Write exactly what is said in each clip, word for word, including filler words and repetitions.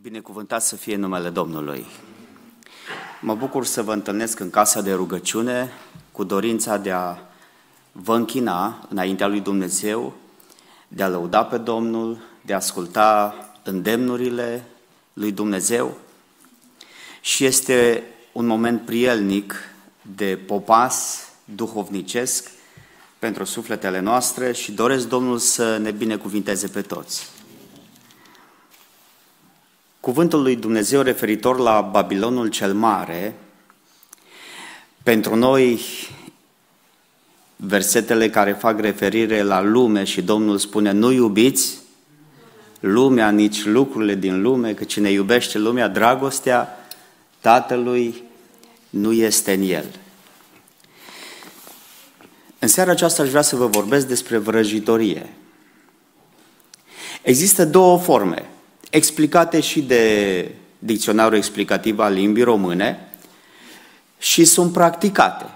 Binecuvântat să fie numele Domnului. Mă bucur să vă întâlnesc în casa de rugăciune cu dorința de a vă închina înaintea lui Dumnezeu, de a lăuda pe Domnul, de a asculta îndemnurile lui Dumnezeu. Și este un moment prielnic de popas duhovnicesc pentru sufletele noastre și doresc Domnul să ne binecuvinteze pe toți. Cuvântul lui Dumnezeu referitor la Babilonul cel Mare, pentru noi, versetele care fac referire la lume și Domnul spune, nu iubiți lumea, nici lucrurile din lume, că cine iubește lumea, dragostea Tatălui nu este în el. În seara aceasta aș vrea să vă vorbesc despre vrăjitorie. Există două forme, explicate și de Dicționarul Explicativ al Limbii Române și sunt practicate.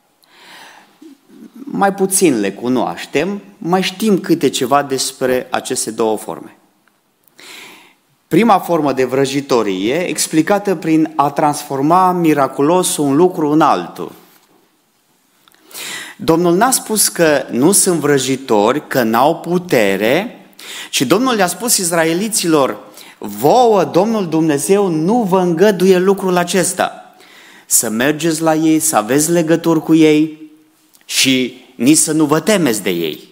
Mai puțin le cunoaștem, mai știm câte ceva despre aceste două forme. Prima formă de vrăjitorie, explicată prin a transforma miraculos un lucru în altul. Domnul n-a spus că nu sunt vrăjitori, că n-au putere, ci Domnul le-a spus izraeliților, vouă Domnul Dumnezeu nu vă îngăduie lucrul acesta. Să mergeți la ei, să aveți legături cu ei și nici să nu vă temeți de ei.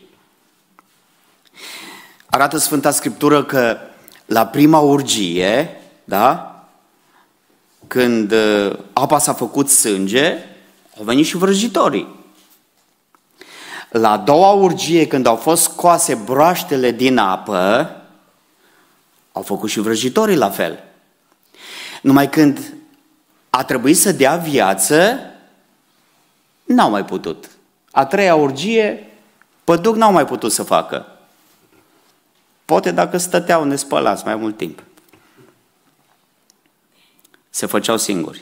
Arată Sfânta Scriptură că la prima urgie, da, când apa s-a făcut sânge, au venit și vrăjitorii. La a doua urgie, când au fost scoase broaștele din apă, au făcut și vrăjitorii la fel. Numai când a trebuit să dea viață, n-au mai putut. A treia urgie, păduc n-au mai putut să facă. Poate dacă stăteau nespălați mai mult timp. Se făceau singuri.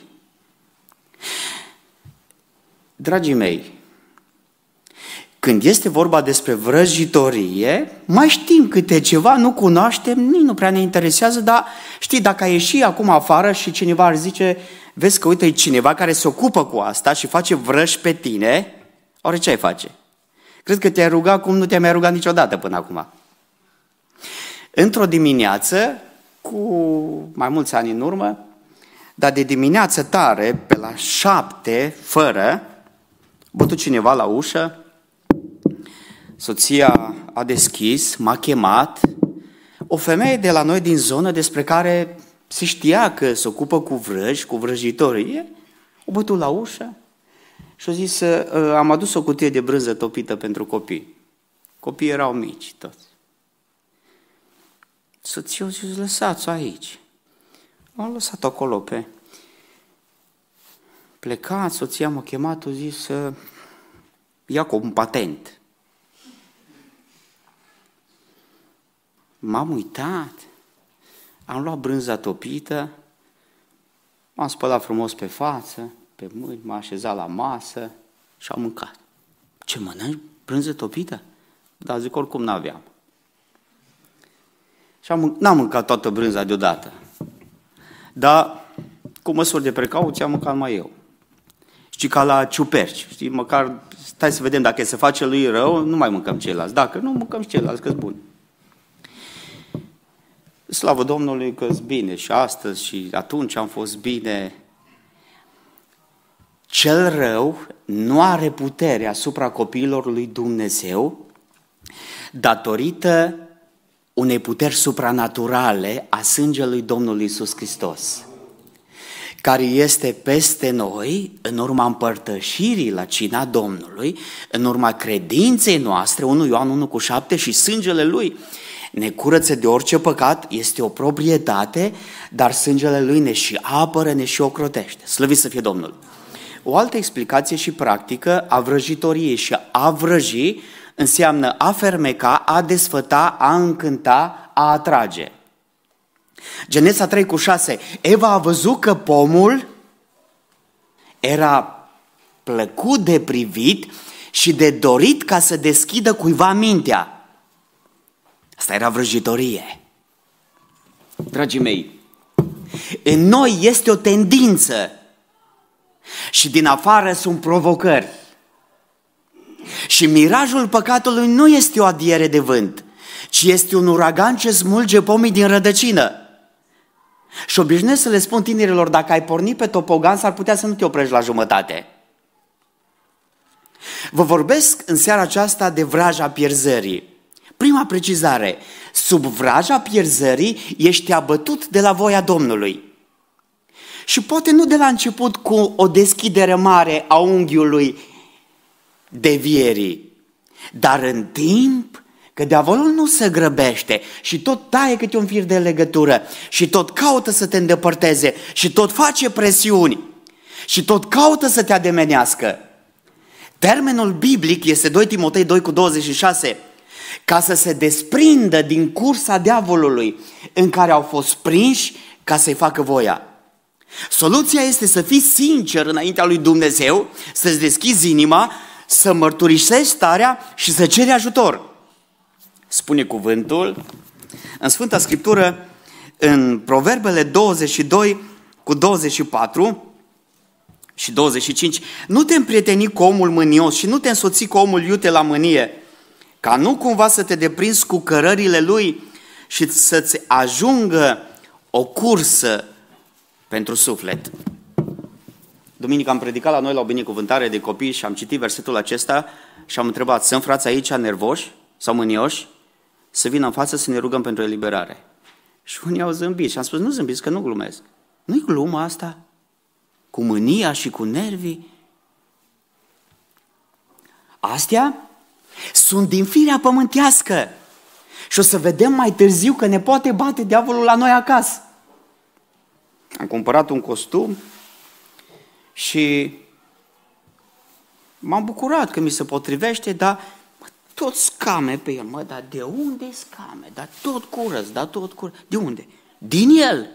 Dragii mei, când este vorba despre vrăjitorie, mai știm câte ceva, nu cunoaștem, nici nu prea ne interesează, dar știi, dacă ai ieși acum afară și cineva ar zice, vezi că uite, e cineva care se ocupă cu asta și face vrăji pe tine, ori ce ai face? Cred că te-ai rugat cum nu te-ai mai rugat niciodată până acum. Într-o dimineață, cu mai mulți ani în urmă, dar de dimineață tare, pe la șapte, fără, a bătut cineva la ușă, soția a deschis, m-a chemat, o femeie de la noi din zonă despre care se știa că se ocupă cu vrăji, cu vrăjitorie, o bătut la ușă și a zis, am adus o cutie de brânză topită pentru copii. Copiii erau mici toți. Soția a zis, lăsați-o aici. Am lăsat-o acolo pe... Plecat, soția m-a chemat, a zis să ia cu un patent. M-am uitat, am luat brânza topită, m-am spălat frumos pe față, pe mâini, m-am așezat la masă și am mâncat. Ce mănânci? Brânză topită? Dar zic, oricum n-aveam. Și am, n-am mâncat toată brânza deodată. Dar cu măsuri de precauție am mâncat mai eu. Știi, ca la ciuperci, știi, măcar stai să vedem dacă se face lui rău, nu mai mâncăm ceilalți. Dacă nu, mâncăm și ceilalți, că-s buni. Slavă Domnului că-s bine și astăzi și atunci am fost bine. Cel rău nu are putere asupra copiilor lui Dumnezeu datorită unei puteri supranaturale a sângelui Domnului Iisus Hristos, care este peste noi în urma împărtășirii la cina Domnului, în urma credinței noastre, unu Ioan unu cu șapte, și sângele Lui ne curăță de orice păcat, este o proprietate, dar sângele Lui ne și apără, ne și ocrotește. Slăvit să fie Domnul! O altă explicație și practică a vrăjitoriei și a vrăji înseamnă a fermeca, a desfăta, a încânta, a atrage. Genesa trei cu șase, Eva a văzut că pomul era plăcut de privit și de dorit ca să deschidă cuiva mintea. Asta era vrăjitorie. Dragii mei, În noi este o tendință și din afară sunt provocări. Și mirajul păcatului nu este o adiere de vânt, ci este un uragan ce smulge pomii din rădăcină. Și obișnuiesc să le spun tinerilor, dacă ai pornit pe topogan, s-ar putea să nu te oprești la jumătate. Vă vorbesc în seara aceasta de vraja pierzării. Prima precizare, sub vraja pierzării ești abătut de la voia Domnului. Și poate nu de la început cu o deschidere mare a unghiului devierii, dar în timp, că diavolul nu se grăbește și tot taie câte un fir de legătură și tot caută să te îndepărteze și tot face presiuni și tot caută să te ademenească. Termenul biblic este doi Timotei doi cu douăzeci și șase, ca să se desprindă din cursa diavolului în care au fost prinși ca să-i facă voia. Soluția este să fii sincer înaintea lui Dumnezeu, să-ți deschizi inima, să mărturisești starea și să ceri ajutor. Spune cuvântul în Sfânta Scriptură, în Proverbele douăzeci și doi cu douăzeci și patru și douăzeci și cinci, nu te împrieteni cu omul mânios și nu te însoți cu omul iute la mânie, ca nu cumva să te deprinzi cu cărările lui și să-ți ajungă o cursă pentru suflet. Duminică am predicat la noi la o binecuvântare de copii și am citit versetul acesta și am întrebat, sunt frați aici nervoși sau mânioși? Să vină în față să ne rugăm pentru eliberare. Și unii au zâmbit și am spus, nu zâmbiți, că nu glumesc. Nu-i glumă asta? Cu mânia și cu nervii? Astea sunt din firea pământească. Și o să vedem mai târziu că ne poate bate diavolul la noi acasă. Am cumpărat un costum și m-am bucurat că mi se potrivește, dar tot scame pe el. Mă, dar de unde scame? Dar tot curăț, dar tot curăț. De unde? Din el.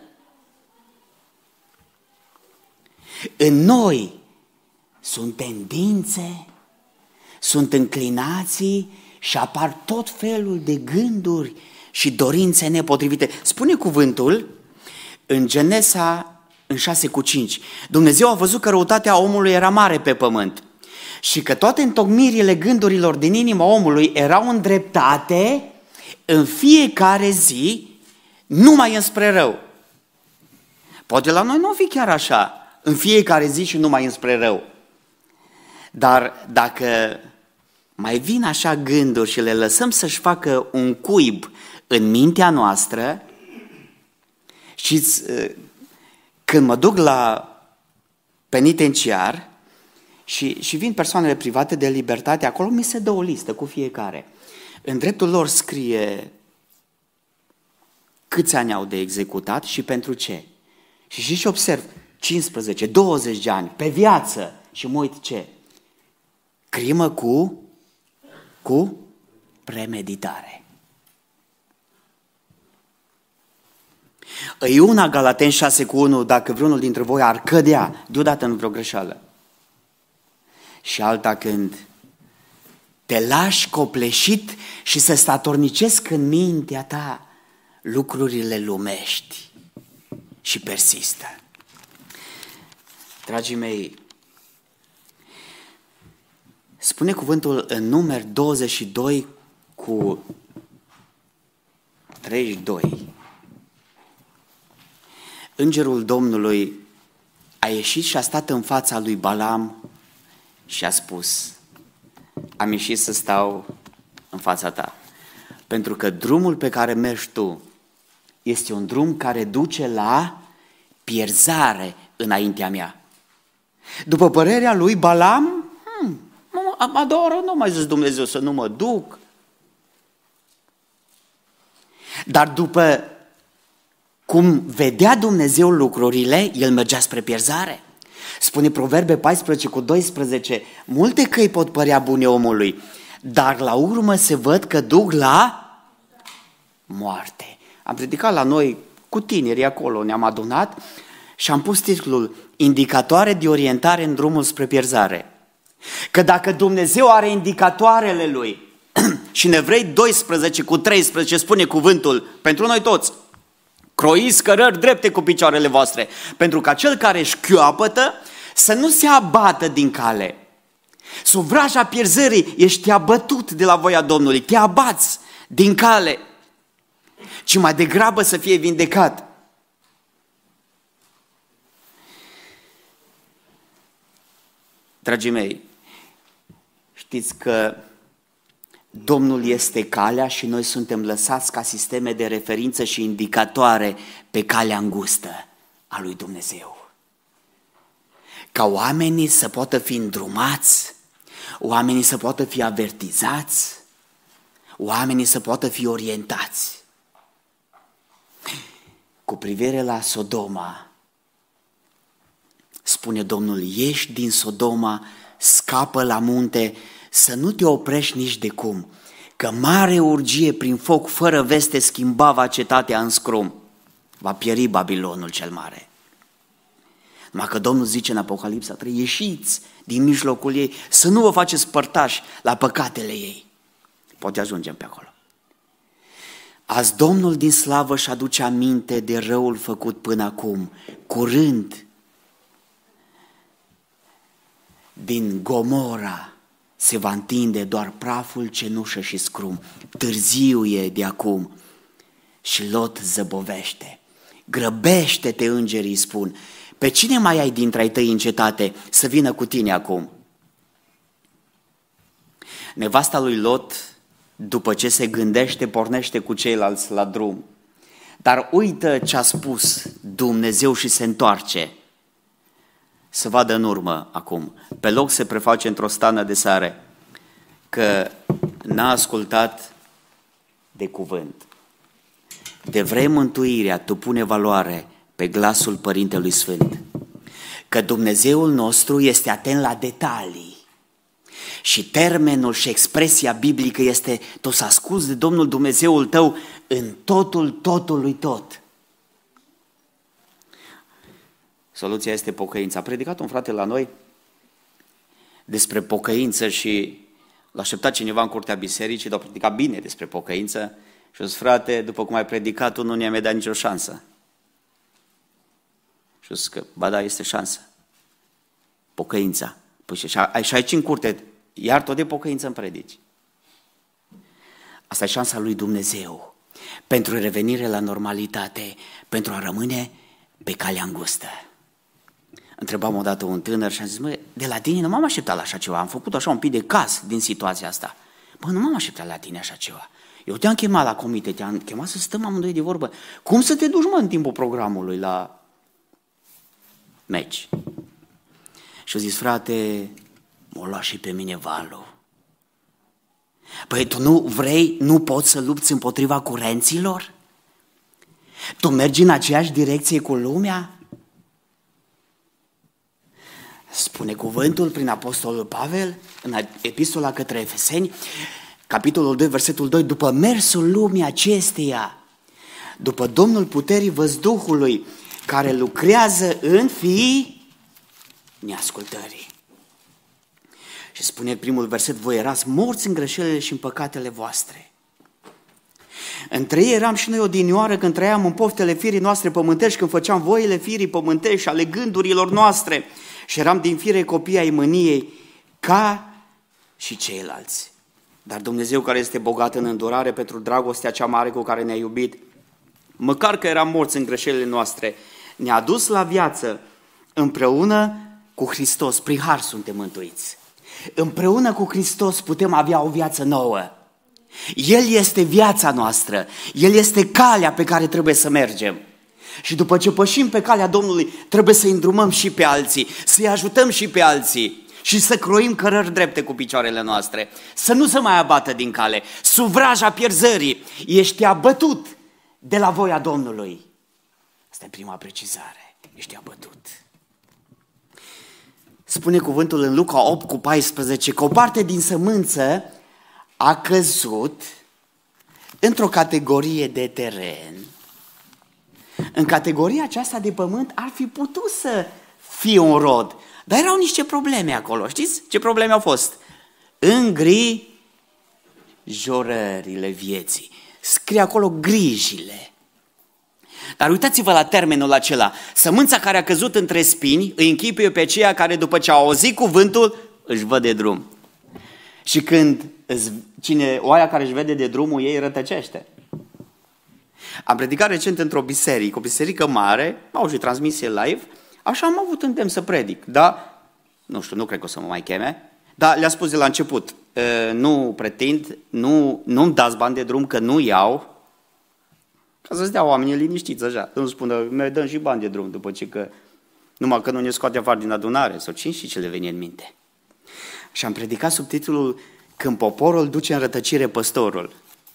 În noi sunt tendințe, sunt înclinații și apar tot felul de gânduri și dorințe nepotrivite. Spune cuvântul în Genesa în șase cu cinci. Dumnezeu a văzut că răutatea omului era mare pe pământ și că toate întocmirile gândurilor din inima omului erau îndreptate în fiecare zi numai înspre rău. Poate la noi nu o fi chiar așa, în fiecare zi și numai înspre rău. Dar dacă mai vin așa gânduri și le lăsăm să-și facă un cuib în mintea noastră, știți, când mă duc la penitenciar și, și vin persoanele private de libertate, acolo mi se dă o listă cu fiecare. În dreptul lor scrie câți ani au de executat și pentru ce. Și și observ, cincisprezece, douăzeci de ani, pe viață, și mă uit ce? Crimă cu, cu premeditare. E una Galateni șase cu unu, dacă vreunul dintre voi ar cădea deodată în vreo greșeală. Și alta când te lași copleșit și să statornicesc în mintea ta lucrurile lumești și persistă. Dragii mei, spune cuvântul în Numeri douăzeci și doi cu treizeci și doi. Îngerul Domnului a ieșit și a stat în fața lui Balaam și a spus, am ieșit să stau în fața ta, pentru că drumul pe care mergi tu este un drum care duce la pierzare înaintea mea. După părerea lui Balaam, hmm, mă adoră, nu mai zis Dumnezeu să nu mă duc. Dar după cum vedea Dumnezeu lucrurile, el mergea spre pierzare. Spune Proverbe paisprezece cu doisprezece, multe căi pot părea bune omului, dar la urmă se văd că duc la moarte. Am predicat la noi cu tinerii acolo, ne-am adunat și am pus titlul Indicatoare de orientare în drumul spre pierzare. Că dacă Dumnezeu are indicatoarele Lui și în Evrei doisprezece cu treisprezece spune cuvântul pentru noi toți, croiți cărări drepte cu picioarele voastre, pentru ca cel care își chioapătă să nu se abată din cale. Sub vraja pierzării ești abătut de la voia Domnului, te abați din cale, ci mai degrabă să fie vindecat. Dragii mei, știți că Domnul este calea și noi suntem lăsați ca sisteme de referință și indicatoare pe calea îngustă a lui Dumnezeu. Ca oamenii să poată fi îndrumați, oamenii să poată fi avertizați, oamenii să poată fi orientați. Cu privire la Sodoma, spune Domnul, ieși din Sodoma, scapă la munte, să nu te oprești nici de cum, că mare urgie prin foc fără veste schimba va cetatea în scrum. Va pieri Babilonul cel mare. Numai că Domnul zice în Apocalipsa trei, ieșiți din mijlocul ei, să nu vă faceți părtași la păcatele ei. Poate ajungem pe acolo. Azi Domnul din slavă își aduce aminte de răul făcut până acum. Curând, din Gomora se va întinde doar praful, cenușă și scrum. Târziu e de acum și Lot zăbovește. Grăbește-te, îngerii spun. Pe cine mai ai dintre ai tăi în cetate să vină cu tine acum? Nevasta lui Lot, după ce se gândește, pornește cu ceilalți la drum. Dar uită ce a spus Dumnezeu și se întoarce. Să vadă în urmă acum. Pe loc se preface într-o stană de sare că n-a ascultat de cuvânt. De vrei mântuirea, tu pune valoare pe glasul Părintelui Sfânt. Că Dumnezeul nostru este atent la detalii. Și termenul și expresia biblică este: tu să asculți de Domnul Dumnezeul tău în totul, totul lui tot. Soluția este pocăința. A predicat un frate la noi despre pocăință și l-a așteptat cineva în curtea bisericii, dar a predicat bine despre pocăință și a zis: frate, după cum ai predicat, tu nu ne-ai dat nicio șansă. Și a zis că, ba da, este șansă. Pocăința. Păi și, și aici în curte, iar tot de pocăință îmi predici. Asta e șansa lui Dumnezeu pentru revenire la normalitate, pentru a rămâne pe calea îngustă. Întrebam odată un tânăr și am zis: mă, de la tine nu m-am așteptat la așa ceva, am făcut așa un pic de caz din situația asta. Bă, nu m-am așteptat la tine așa ceva. Eu te-am chemat la comite, te-am chemat să stăm amândoi de vorbă. Cum să te duci, mă, în timpul programului la meci? Și a zis: frate, m-a luat și pe mine valul. Păi tu nu vrei, nu poți să lupți împotriva curenților? Tu mergi în aceeași direcție cu lumea? Spune cuvântul prin Apostolul Pavel în epistola către Efeseni, capitolul doi, versetul doi, după mersul lumii acesteia, după Domnul puterii văzduhului, care lucrează în fiii neascultării. Și spune primul verset: voi erați morți în greșelile și în păcatele voastre. Între ei eram și noi odinioară când trăiam în poftele firii noastre pământești, când făceam voile firii pământești ale gândurilor noastre și eram din fire copii ai mâniei ca și ceilalți. Dar Dumnezeu, care este bogat în îndurare pentru dragostea cea mare cu care ne-a iubit, măcar că eram morți în greșelile noastre, ne-a adus la viață împreună cu Hristos. Prin har suntem mântuiți. Împreună cu Hristos putem avea o viață nouă. El este viața noastră, El este calea pe care trebuie să mergem. Și după ce pășim pe calea Domnului, trebuie să îndrumăm și pe alții, să-i ajutăm și pe alții și să croim cărări drepte cu picioarele noastre, să nu se mai abată din cale. Sub vraja pierzării ești abătut de la voia Domnului. Asta e prima precizare, ești abătut. Spune cuvântul în Luca opt cu paisprezece că o parte din sămânță a căzut într-o categorie de teren. În categoria aceasta de pământ ar fi putut să fie un rod, dar erau niște probleme acolo. Știți ce probleme au fost? Îngrijorările vieții. Scrie acolo grijile. Dar uitați-vă la termenul acela. Sămânța care a căzut între spini îi închipuie pe aceia care după ce au auzit cuvântul își văd de drum. Și când cine, oaia care își vede de drumul ei rătăcește. Am predicat recent într-o biserică, o biserică mare, au și transmisie live, așa am avut îndemn să predic, dar, nu știu, nu cred că o să mă mai cheme, dar le-a spus de la început, nu pretind, nu, nu-mi dați bani de drum, că nu iau, ca să-ți dea oamenii liniștiți așa, să nu spună, mi dăm și bani de drum, după ce că, numai că nu ne scoate afară din adunare, sau cine și ce le vine în minte. Și am predicat sub titlul Când poporul duce în rătăcire păstorul.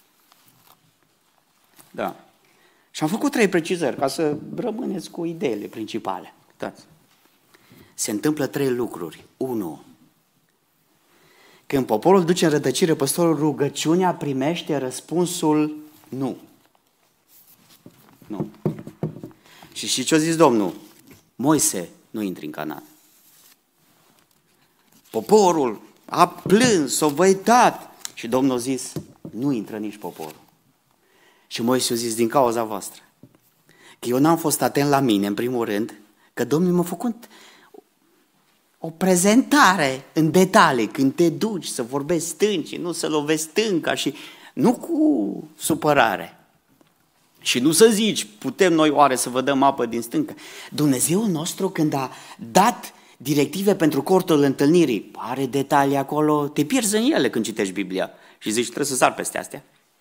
Da. Și am făcut trei precizări ca să rămâneți cu ideile principale. Uitați. Se întâmplă trei lucruri. Unu. Când poporul duce în rătăcire păstorul, rugăciunea primește răspunsul nu. Nu. Și știți ce a zis Domnul? Moise, nu intri în Canaan. Poporul a plâns, s-a văitat și Domnul a zis, nu intră nici poporul. Și Moise a zis, din cauza voastră, că eu n-am fost atent la mine, în primul rând, că Domnul m-a făcut o prezentare în detalii, când te duci să vorbești stânci, nu să lovești stânca și nu cu supărare. Și nu să zici, putem noi oare să vă dăm apă din stâncă? Dumnezeul nostru când a dat directive pentru cortul întâlnirii, are detalii acolo, te pierzi în ele când citești Biblia și zici, trebuie să sar peste astea.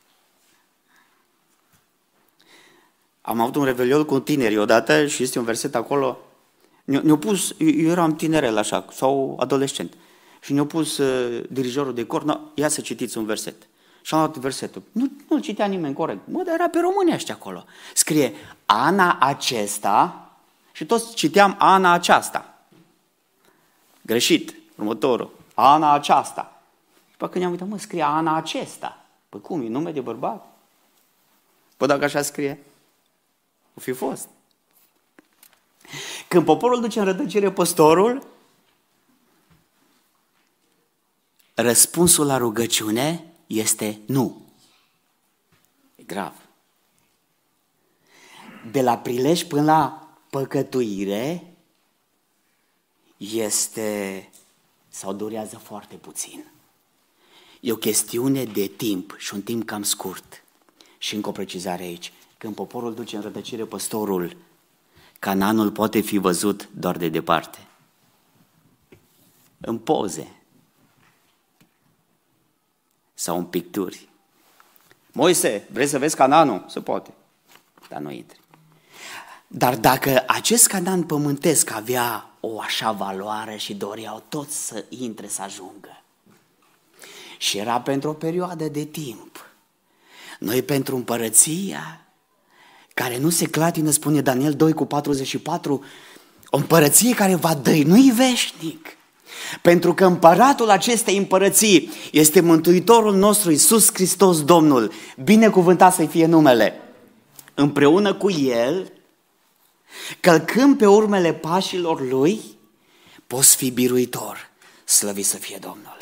Am avut un revelion cu tinerii odată și este un verset acolo, ne-au pus, eu eram tinerel așa, sau adolescent, și ne-au pus uh, dirijorul de cor, no, ia să citiți un verset. Și am luat versetul. Nu, nu citea nimeni corect. Mă, dar era pe românește acolo. Scrie, Ana acesta, și toți citeam Ana aceasta. Greșit, următorul. Ana aceasta. Și pe când ne-am uitat, mă, scrie Ana acesta. Păi cum, e nume de bărbat? Păi dacă așa scrie, o fi fost. Când poporul duce în rătăcire păstorul, răspunsul la rugăciune este nu. E grav. De la prilej până la păcătuire este sau durează foarte puțin. E o chestiune de timp și un timp cam scurt. Și încă o precizare aici. Când poporul duce în rătăcire păstorul, Canaanul poate fi văzut doar de departe. În poze. Sau în picturi. Moise, vrei să vezi Canaanul? Se poate, dar nu intri. Dar dacă acest Canaan pământesc avea o așa valoare și doreau toți să intre, să ajungă, și era pentru o perioadă de timp, noi pentru împărăția care nu se clatină, spune Daniel doi cu patruzeci și patru, o împărăție care va dăinui veșnic. Pentru că împăratul acestei împărății este Mântuitorul nostru Iisus Hristos Domnul, binecuvântat să-i fie numele. Împreună cu El, călcând pe urmele pașilor Lui, poți fi biruitor, slăvit să fie Domnul.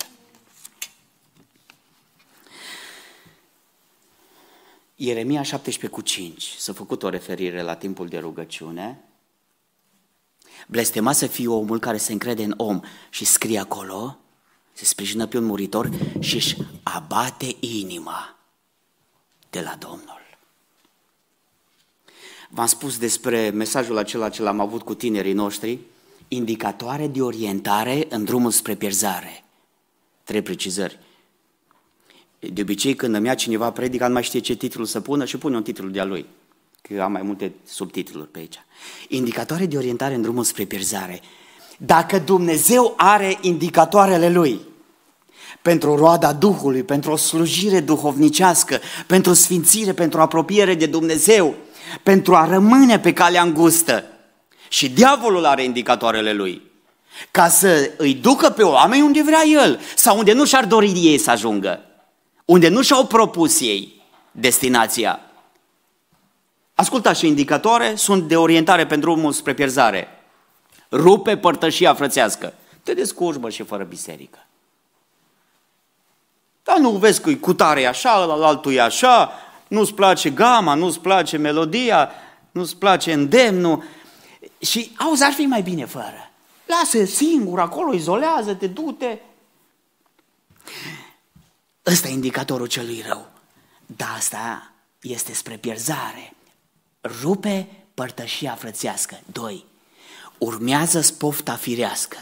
Ieremia șaptesprezece cu cinci, s-a făcut o referire la timpul de rugăciune. Blestemat să fie omul care se încrede în om și scrie acolo, se sprijină pe un muritor și își abate inima de la Domnul. V-am spus despre mesajul acela ce l-am avut cu tinerii noștri, indicatoare de orientare în drumul spre pierzare. Trei precizări. De obicei când îmi ia cineva predica, nu mai știe ce titlu să pună și pune un titlu de-a lui, că am mai multe subtitluri pe aici. Indicatoare de orientare în drumul spre pierzare. Dacă Dumnezeu are indicatoarele Lui pentru roada Duhului, pentru o slujire duhovnicească, pentru sfințire, pentru apropiere de Dumnezeu, pentru a rămâne pe calea îngustă, și diavolul are indicatoarele lui, ca să îi ducă pe oameni unde vrea el, sau unde nu și-ar dori ei să ajungă, unde nu și-au propus ei destinația. Ascultați, și indicatoare sunt de orientare pentru drumul spre pierzare. Rupe părtășia frățească. Te descurci, bă, și fără biserică. Dar nu vezi că cu tare e așa, altul e așa, nu-ți place gama, nu-ți place melodia, nu-ți place îndemnul. Și auzi, ar fi mai bine fără. Lasă singur acolo, izolează-te, du-te. Ăsta e indicatorul celui rău. Dar asta este spre pierzare. Rupe părtășia frățească. Doi. Urmează spofta firească.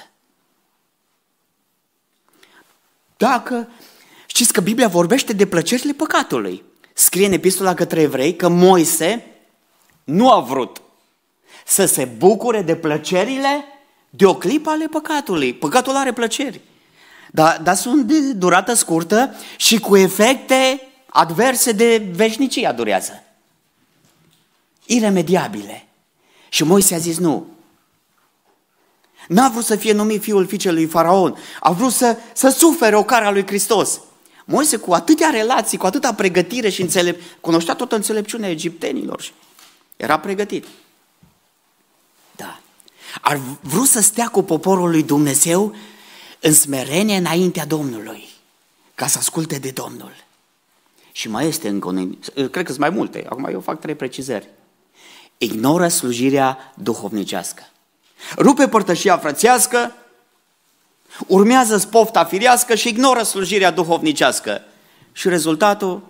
Dacă știți că Biblia vorbește de plăcerile păcatului. Scrie în epistola către evrei că Moise nu a vrut să se bucure de plăcerile de o clipă ale păcatului. Păcatul are plăceri, dar, dar sunt de durată scurtă și cu efecte adverse de veșnicia durează. Iremediabile. Și Moise a zis nu. N-a vrut să fie numit fiul fiicelui Faraon. A vrut să, să sufere ocara lui Hristos. Moise cu atâtea relații, cu atâta pregătire și înțelep... cunoștea toată înțelepciunea egiptenilor și era pregătit. Da. Ar vrut să stea cu poporul lui Dumnezeu în smerenie înaintea Domnului, ca să asculte de Domnul. Și mai este încă un... Cred că sunt mai multe. Acum eu fac trei precizări. Ignoră slujirea duhovnicească. Rupe părtășia frățească, urmează spofta firească și ignoră slujirea duhovnicească. Și rezultatul?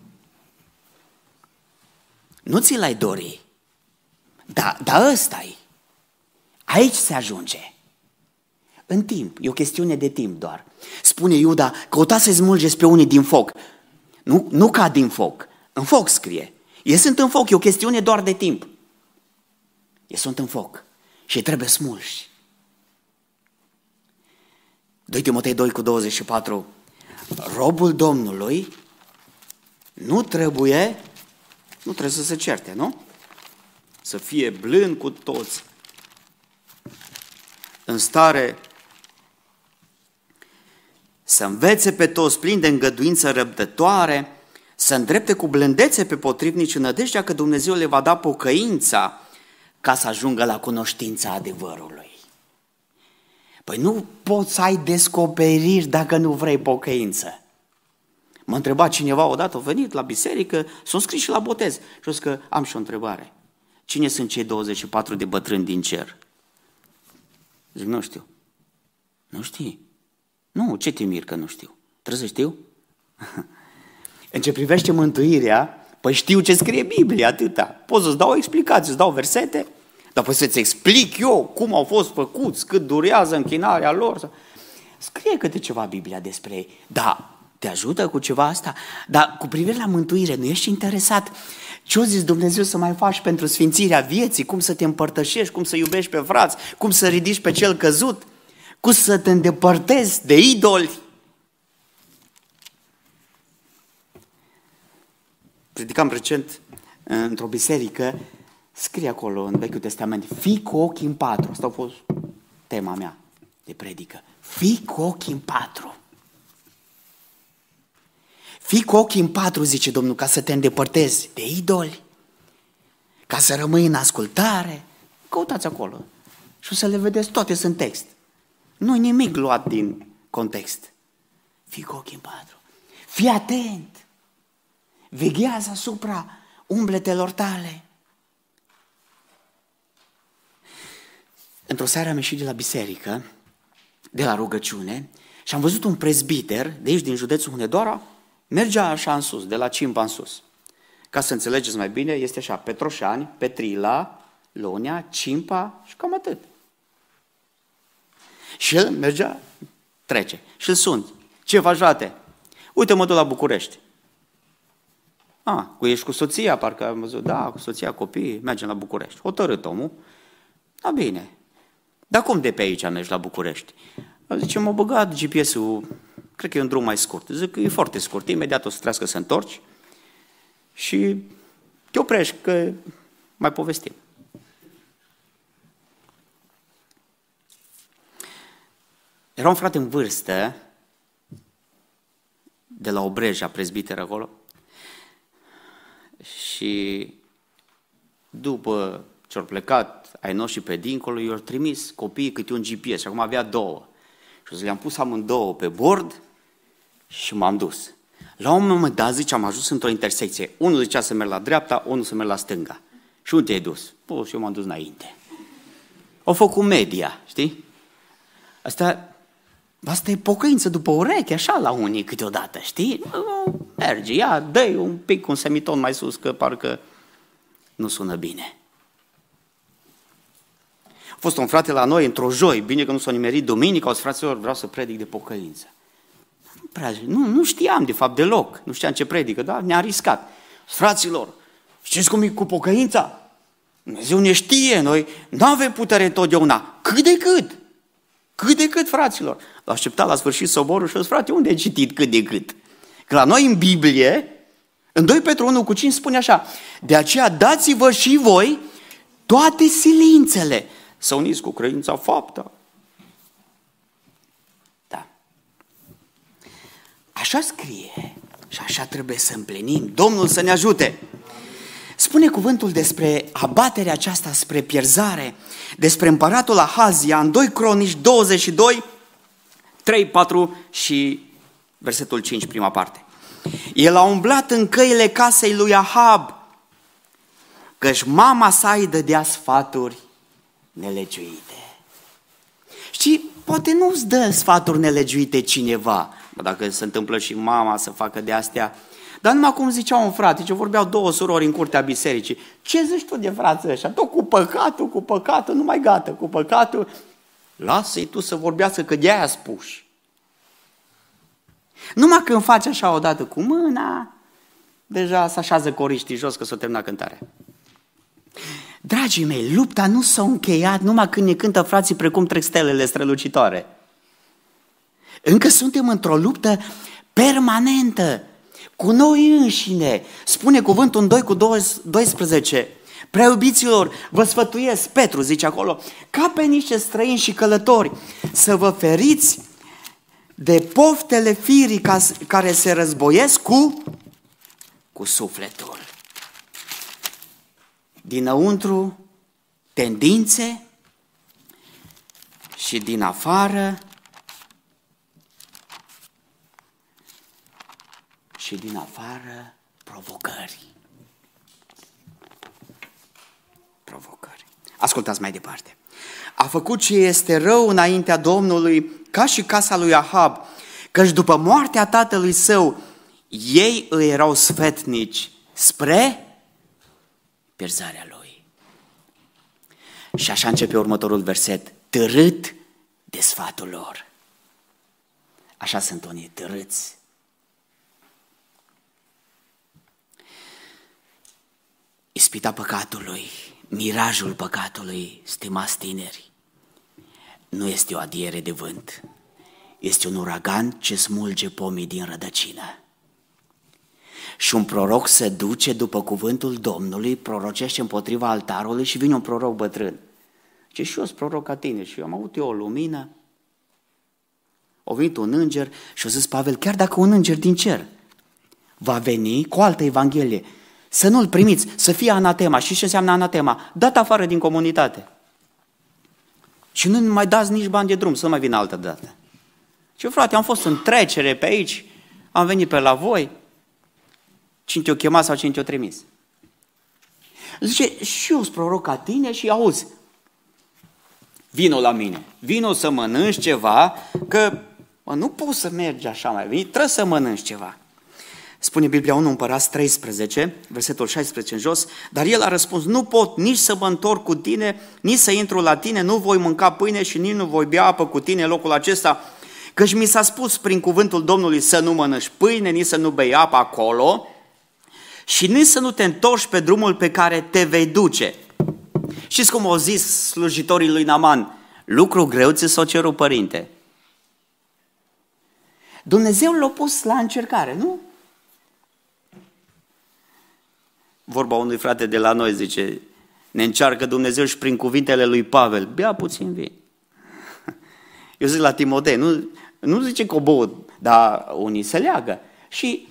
Nu ți l-ai dori. Da, dar ăsta-i. Aici se ajunge. În timp, e o chestiune de timp doar. Spune Iuda, căutați să smulgeți pe unii din foc. Nu, nu cad din foc, în foc scrie. Ei sunt în foc, e o chestiune doar de timp. Ei sunt în foc și trebuie smulși. doi Timotei doi cu douăzeci și patru. Robul Domnului nu trebuie, nu trebuie să se certe, nu? Să fie blând cu toți. În stare să învețe pe toți plini de îngăduință răbdătoare, să îndrepte cu blândețe pe potrivnici în nădejdea că Dumnezeu le va da pocăința ca să ajungă la cunoștința adevărului. Păi nu poți să ai descoperiri dacă nu vrei pocăință. M-a întrebat cineva odată, a venit la biserică, s-a scris și la botez. Și a zis că am și o întrebare. Cine sunt cei douăzeci și patru de bătrâni din cer? Zic, nu știu. Nu știi? Nu, ce te mir că nu știu? Trebuie să știu? În ce privește mântuirea, păi știu ce scrie Biblia, atâta. Pot să-ți dau explicații, îți dau versete, dar păi să-ți explic eu cum au fost făcuți, cât durează închinarea lor. Scrie câte ceva Biblia despre ei. Da, te ajută cu ceva asta? Dar cu privire la mântuire, nu ești interesat? Ce-o zis Dumnezeu să mai faci pentru sfințirea vieții? Cum să te împărtășești? Cum să iubești pe frați? Cum să ridici pe cel căzut? Cum să te îndepărtezi de idoli? Predicam recent într-o biserică, scrie acolo în Vechiul Testament, fii cu ochii în patru. Asta a fost tema mea de predică. Fii cu ochii în patru. Fii cu ochii în patru, zice Domnul, ca să te îndepărtezi de idoli, ca să rămâi în ascultare. Căutați acolo și o să le vedeți, toate sunt text. Nu-i nimic luat din context. Fii cu ochii în patru. Fii atent. Veghează asupra umbletelor tale. Într-o seară am ieșit de la biserică, de la rugăciune, și am văzut un prezbiter de aici, din județul Hunedoara, mergea așa în sus, de la Cimpa în sus. Ca să înțelegeți mai bine, este așa, Petroșani, Petrila, Lonea, Cimpa și cam atât. Și el mergea, trece. Și îl sun. Ce faci, frate? Uite, mă duc la București. A, cu ești cu soția, parcă am văzut. Da, cu soția, copiii, mergem la București. Hotărât omul. Da, bine. Dar cum de pe aici mergi la București? Zice, m-a băgat G P S-ul, cred că e un drum mai scurt. Zic că e foarte scurt, imediat o să trească să întorci și te oprești, că mai povestim. Era un frate în vârstă, de la Obreja, prezbiter acolo, și după ce au plecat ai noștri pe dincolo, i-au trimis copiii câte un G P S și acum avea două. Și le-am pus amândouă pe bord și m-am dus. La un moment dat, zice, am ajuns într-o intersecție. Unul zicea să merg la dreapta, unul să merg la stânga. Și Și unde te-ai dus? Păi, și eu m-am dus înainte. Au făcut media, știi? Asta, asta e pocăință după ureche, așa la unii câteodată, știi? Merge, ia, dă-i un pic un semiton mai sus, că parcă nu sună bine. A fost un frate la noi într-o joi, bine că nu s-a nimerit duminica, o zis, fraților, vreau să predic de pocăință. Nu, prea, nu, nu știam de fapt deloc, nu știam ce predică, dar ne-a riscat. Fraților, știți cum e cu pocăința? Dumnezeu ne știe, noi nu avem putere întotdeauna, cât de cât. Cât de cât, fraților. L-a așteptat la sfârșit soborul și a zis, frate, unde ai citit cât de cât? Că la noi în Biblie, în doi Petru unu cu cinci spune așa, de aceea dați-vă și voi toate silințele, să uniți cu credința fapta. Da. Așa scrie și așa trebuie să împlinim. Domnul să ne ajute. Spune cuvântul despre abaterea aceasta spre pierzare, despre împăratul Ahazia în doi Cronici douăzeci și doi, trei, patru și versetul cinci, prima parte. El a umblat în căile casei lui Ahab, căci mama sa îi dădea sfaturi nelegiuite. Știi, poate nu-ți dă sfaturi nelegiuite cineva, dacă se întâmplă și mama să facă de astea, dar numai cum zicea un frate, ce vorbeau două surori în curtea bisericii, ce zici tu de frații ăștia? Tot cu păcatul, cu păcatul, nu mai gata, cu păcatul, lasă-i tu să vorbească, că de-aia spuși. Numai când faci așa odată cu mâna, deja se așează coriștii jos că s-a terminat cântarea. Dragii mei, lupta nu s-a încheiat numai când ne cântă frații precum trec stelele strălucitoare. Încă suntem într-o luptă permanentă cu noi înșine. Spune cuvântul în doi cu doisprezece. Prea iubiților, vă sfătuiesc, Petru zice acolo, ca pe niște străini și călători, să vă feriți de poftele firii care se războiesc cu, cu sufletul. Dinăuntru tendințe și din afară și din afară provocări. Provocări. Ascultați mai departe. A făcut ce este rău înaintea Domnului, ca și casa lui Ahab, căci după moartea tatălui său, ei îi erau sfetnici spre pierzarea lui. Și așa începe următorul verset, târât de sfatul lor. Așa sunt unii târâți. Ispita păcatului, mirajul păcatului, stimați tineri, nu este o adiere de vânt, este un uragan ce smulge pomii din rădăcină. Și un proroc se duce după cuvântul Domnului, prorocește împotriva altarului și vine un proroc bătrân. Ce și eu sunt proroc ca tine și eu am avut eu o lumină. A venit un înger și a zis Pavel, chiar dacă un înger din cer va veni cu altă evanghelie, să nu-l primiți, să fie anatema. Și ce înseamnă anatema? Dat afară din comunitate. Și nu mai dați nici bani de drum, să nu mai vină altă dată. Și frate, am fost în trecere pe aici, am venit pe la voi, cine te-o chemat sau cine te-o trimis. Zice, și eu sunt proroc ca tine și auzi, vino la mine, vino să mănânci ceva, că mă, nu poți să mergi așa mai bine, trebuie să mănânci ceva. Spune Biblia unu Împărați treisprezece, versetul șaisprezece în jos, dar el a răspuns, nu pot nici să mă întorc cu tine, nici să intru la tine, nu voi mânca pâine și nici nu voi bea apă cu tine în locul acesta, căci mi s-a spus prin cuvântul Domnului să nu mănânci pâine, nici să nu bei apă acolo și nici să nu te întorci pe drumul pe care te vei duce. Știți cum au zis slujitorii lui Naaman? Lucru greu ți s-o cerut, părinte. Dumnezeu l-a pus la încercare, nu? Vorba unui frate de la noi zice, ne încearcă Dumnezeu și prin cuvintele lui Pavel, bea puțin vin. Eu zic la Timotei, nu, nu zice că o băut, dar unii se leagă. Și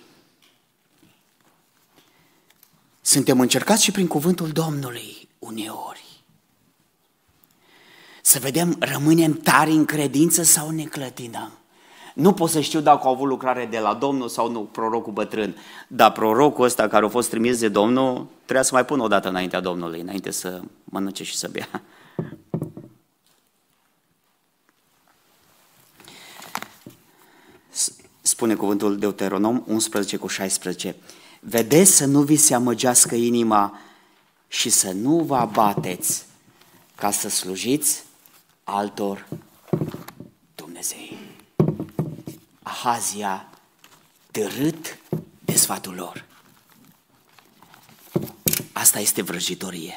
suntem încercați și prin cuvântul Domnului uneori. Să vedem, rămânem tari în credință sau ne clătinăm. Nu pot să știu dacă au avut lucrare de la Domnul sau nu, prorocul bătrân. Dar prorocul ăsta care a fost trimis de Domnul, trebuia să mai pună o dată înaintea Domnului, înainte să mănânce și să bea. Spune cuvântul Deuteronom unsprezece cu șaisprezece. Vedeți să nu vi se amăgească inima și să nu vă abateți ca să slujiți altor Dumnezei. Ahazia târât de sfatul lor. Asta este vrăjitorie.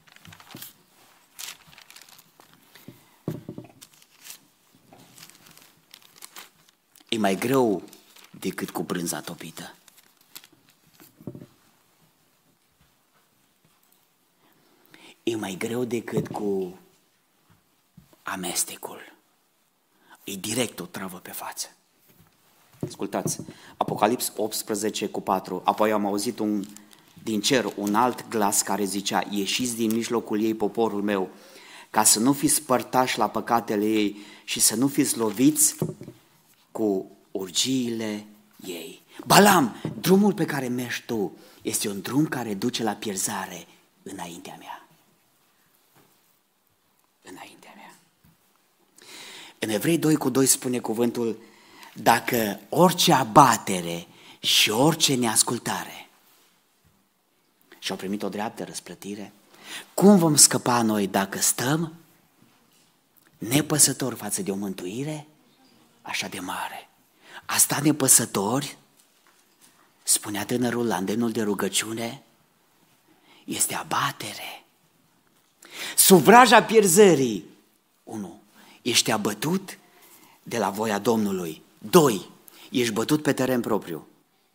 E mai greu decât cu brânza topită. E mai greu decât cu amestecul. E direct o travă pe față. Ascultați, Apocalips optsprezece cu patru. Apoi am auzit un, din cer un alt glas care zicea: ieșiți din mijlocul ei, poporul meu, ca să nu fiți părtași la păcatele ei și să nu fiți loviți cu urgiile ei. Balam, drumul pe care mergi tu este un drum care duce la pierzare înaintea mea. Înaintea mea. În Evrei doi cu doi spune cuvântul: dacă orice abatere și orice neascultare și-au primit o dreaptă răsplătire, cum vom scăpa noi dacă stăm nepăsători față de o mântuire așa de mare? A sta nepăsători, spunea tânărul la îndemnul de rugăciune, este abatere. Sub vraja pierzării, unu, ești abătut de la voia Domnului. Doi, ești bătut pe teren propriu.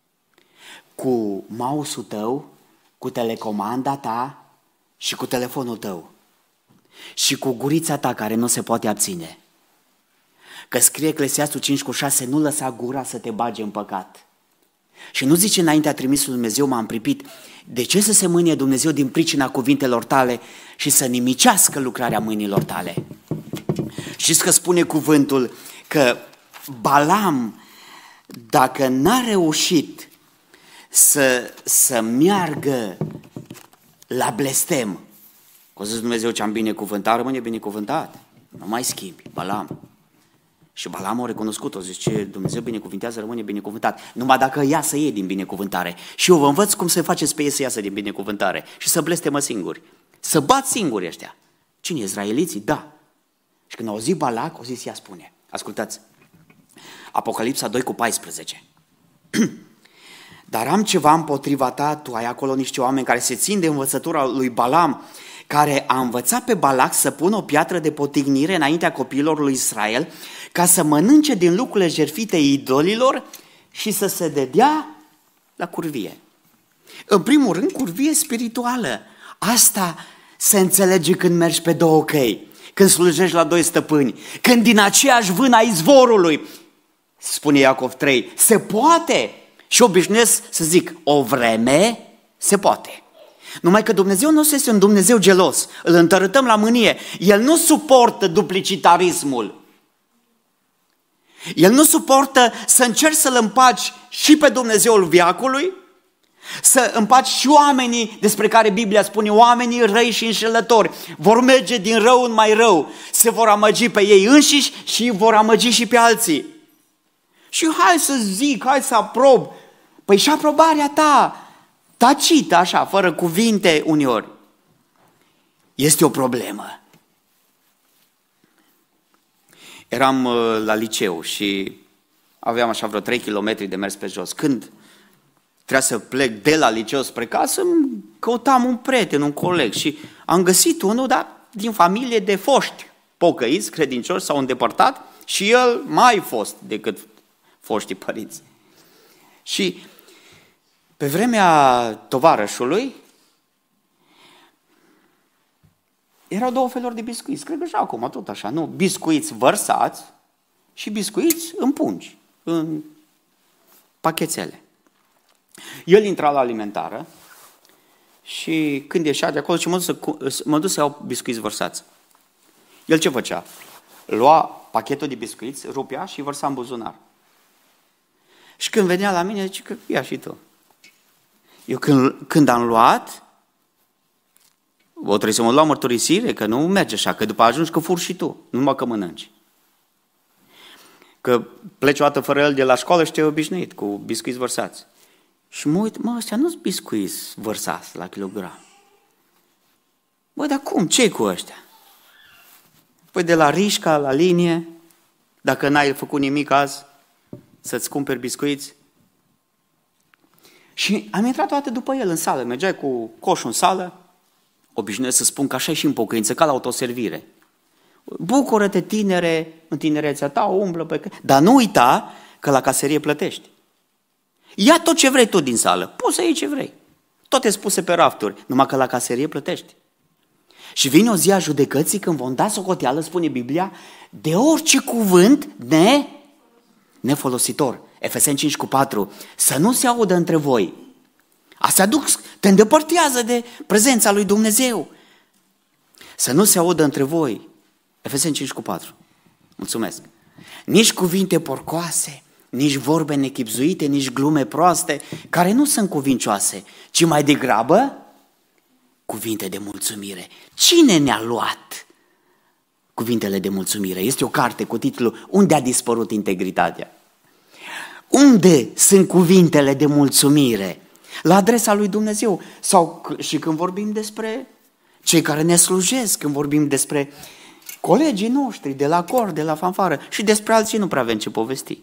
Cu mouse-ul tău, cu telecomanda ta și cu telefonul tău. Și cu gurița ta care nu se poate abține. Că scrie Eclesiastul cinci cu șase, nu lăsa gura să te bage în păcat. Și nu zice înaintea trimisului Dumnezeu, m-am pripit, de ce să se mânie Dumnezeu din pricina cuvintelor tale și să nimicească lucrarea mâinilor tale? Știți că spune cuvântul că Balam, dacă n-a reușit să, să meargă la blestem, că o zis Dumnezeu ce am binecuvântat, rămâne binecuvântat, nu mai schimbi, Balam. Și Balam a recunoscut, o zice, Dumnezeu binecuvintează, rămâne binecuvântat. Numai dacă ea să iei din binecuvântare. Și eu vă învăț cum să faceți pe ei să iasă din binecuvântare și să blestemă singuri. Să bat singuri ăștia. Cine, izraeliții? Da. Și când au auzit Balac, o zis, ea spune. Ascultați, Apocalipsa doi cu paisprezece. Dar am ceva împotriva ta, tu ai acolo niște oameni care se țin de învățătura lui Balam, care a învățat pe Balac să pună o piatră de potignire înaintea copiilor lui Israel, ca să mănânce din lucrurile jertfite idolilor și să se dedea la curvie. În primul rând, curvie spirituală. Asta se înțelege când mergi pe două căi, când slujești la doi stăpâni, când din aceeași vână a izvorului, spune Iacov trei, se poate. Și obișnuiesc să zic, o vreme se poate. Numai că Dumnezeu nostru este un Dumnezeu gelos, îl întărâtăm la mânie. El nu suportă duplicitarismul. El nu suportă să încerci să-L împaci și pe Dumnezeul veacului, să împaci și oamenii despre care Biblia spune, oamenii răi și înșelători vor merge din rău în mai rău, se vor amăgi pe ei înșiși și vor amăgi și pe alții. Și hai să zic, hai să aprob, păi și aprobarea ta, tacită așa, fără cuvinte uneori, este o problemă. Eram la liceu și aveam așa vreo trei kilometri de mers pe jos. Când trebuia să plec de la liceu spre casă, căutam un prieten, un coleg și am găsit unul, dar din familie de foști pocăiți, credincioși, s-au îndepărtat și el mai fost decât foștii părinți. Și pe vremea tovarășului erau două feluri de biscuiți, cred că și acum tot așa, nu? Biscuiți vărsați și biscuiți în pungi, în pachețele. El intra la alimentară și când ieșea de acolo și mă dus să, mă dus să iau biscuiți vărsați. El ce făcea? Lua pachetul de biscuiți, rupea și vărsa în buzunar. Și când venea la mine, zice că ia și tu. Eu când, când am luat, o trebuie să mă luau mărturisire, că nu merge așa, că după ajungi că furi și tu, numai că mănânci. Că pleci o dată fără el de la școală și te-ai obișnuit cu biscuiți vărsați. Și mă uit, mă, ăștia nu-s biscuiți vărsați la kilogram. Bă, dar cum? Ce-i cu ăștia? Păi de la rișca, la linie, dacă n-ai făcut nimic azi, să-ți cumperi biscuiți. Și am intrat toate după el în sală, mergeai cu coșul în sală, obișnuiesc să spun că așa e și în pocăință, ca la autoservire. Bucură-te, tinere, în tinerețea ta, umblă pe... Dar nu uita că la caserie plătești. Ia tot ce vrei tu din sală, poți să iei ce vrei. Toate spuse pe rafturi, numai că la caserie plătești. Și vine o zi a judecății când vom da socoteală, spune Biblia, de orice cuvânt ne... nefolositor. Efeseni cinci cu patru. Să nu se audă între voi. Asta aduc, te îndepărtează de prezența lui Dumnezeu. Să nu se audă între voi. Efeseni cinci cu patru. Mulțumesc. Nici cuvinte porcoase, nici vorbe nechibzuite, nici glume proaste, care nu sunt cuvincioase, ci mai degrabă cuvinte de mulțumire. Cine ne-a luat cuvintele de mulțumire? Este o carte cu titlul Unde a dispărut integritatea? Unde sunt cuvintele de mulțumire? La adresa lui Dumnezeu. Sau și când vorbim despre cei care ne slujesc, când vorbim despre colegii noștri de la cor, de la fanfară și despre alții nu prea avem ce povesti.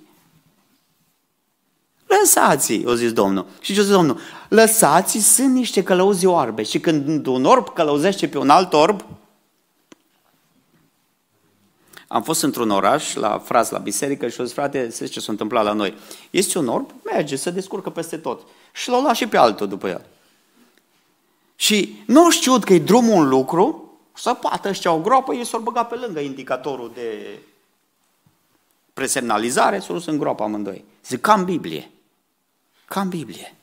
Lăsați-i, o zis Domnul. Și ce zis Domnul? Lăsați-i, sunt niște călăuzi oarbe. Și când un orb călăuzește pe un alt orb, am fost într-un oraș, la fraz, la biserică și o zis, frate, să ce s-a întâmplat la noi. Este un orb, merge, se descurcă peste tot. Și l-au luat și pe altul după el. Și nu știut că e drumul un lucru, să poată ăștia o groapă, ei s-au băgat pe lângă indicatorul de presemnalizare, s-au dus în groapă amândoi. Zic, ca în Biblie. Ca în Biblie.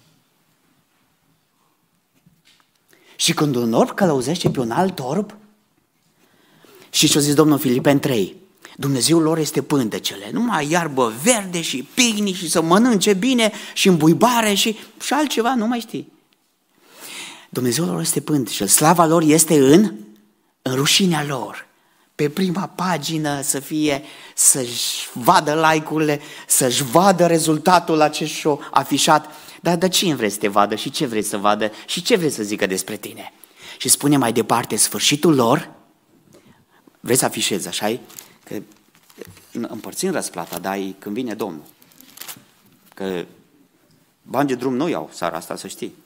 Și când un orb călăuzește pe un alt orb, și ce-a zis Domnul Filipeni trei, Dumnezeul lor este pântecele, numai iarbă verde și picnic și să mănânce bine și îmbuibare și, și altceva, nu mai știi. Dumnezeul lor este pântecele, slava lor este în, în rușinea lor. Pe prima pagină să fie, să-și vadă like-urile, să-și vadă rezultatul la ce și-o afișat. Dar de cine vrei să te vadă și ce vrei să vadă și ce vrei să zică despre tine? Și spune mai departe, sfârșitul lor, vrei să afișezi, așa-i? Că împărțim răsplata, dar e când vine Domnul. Că bani de drum nu iau seara asta, să știi.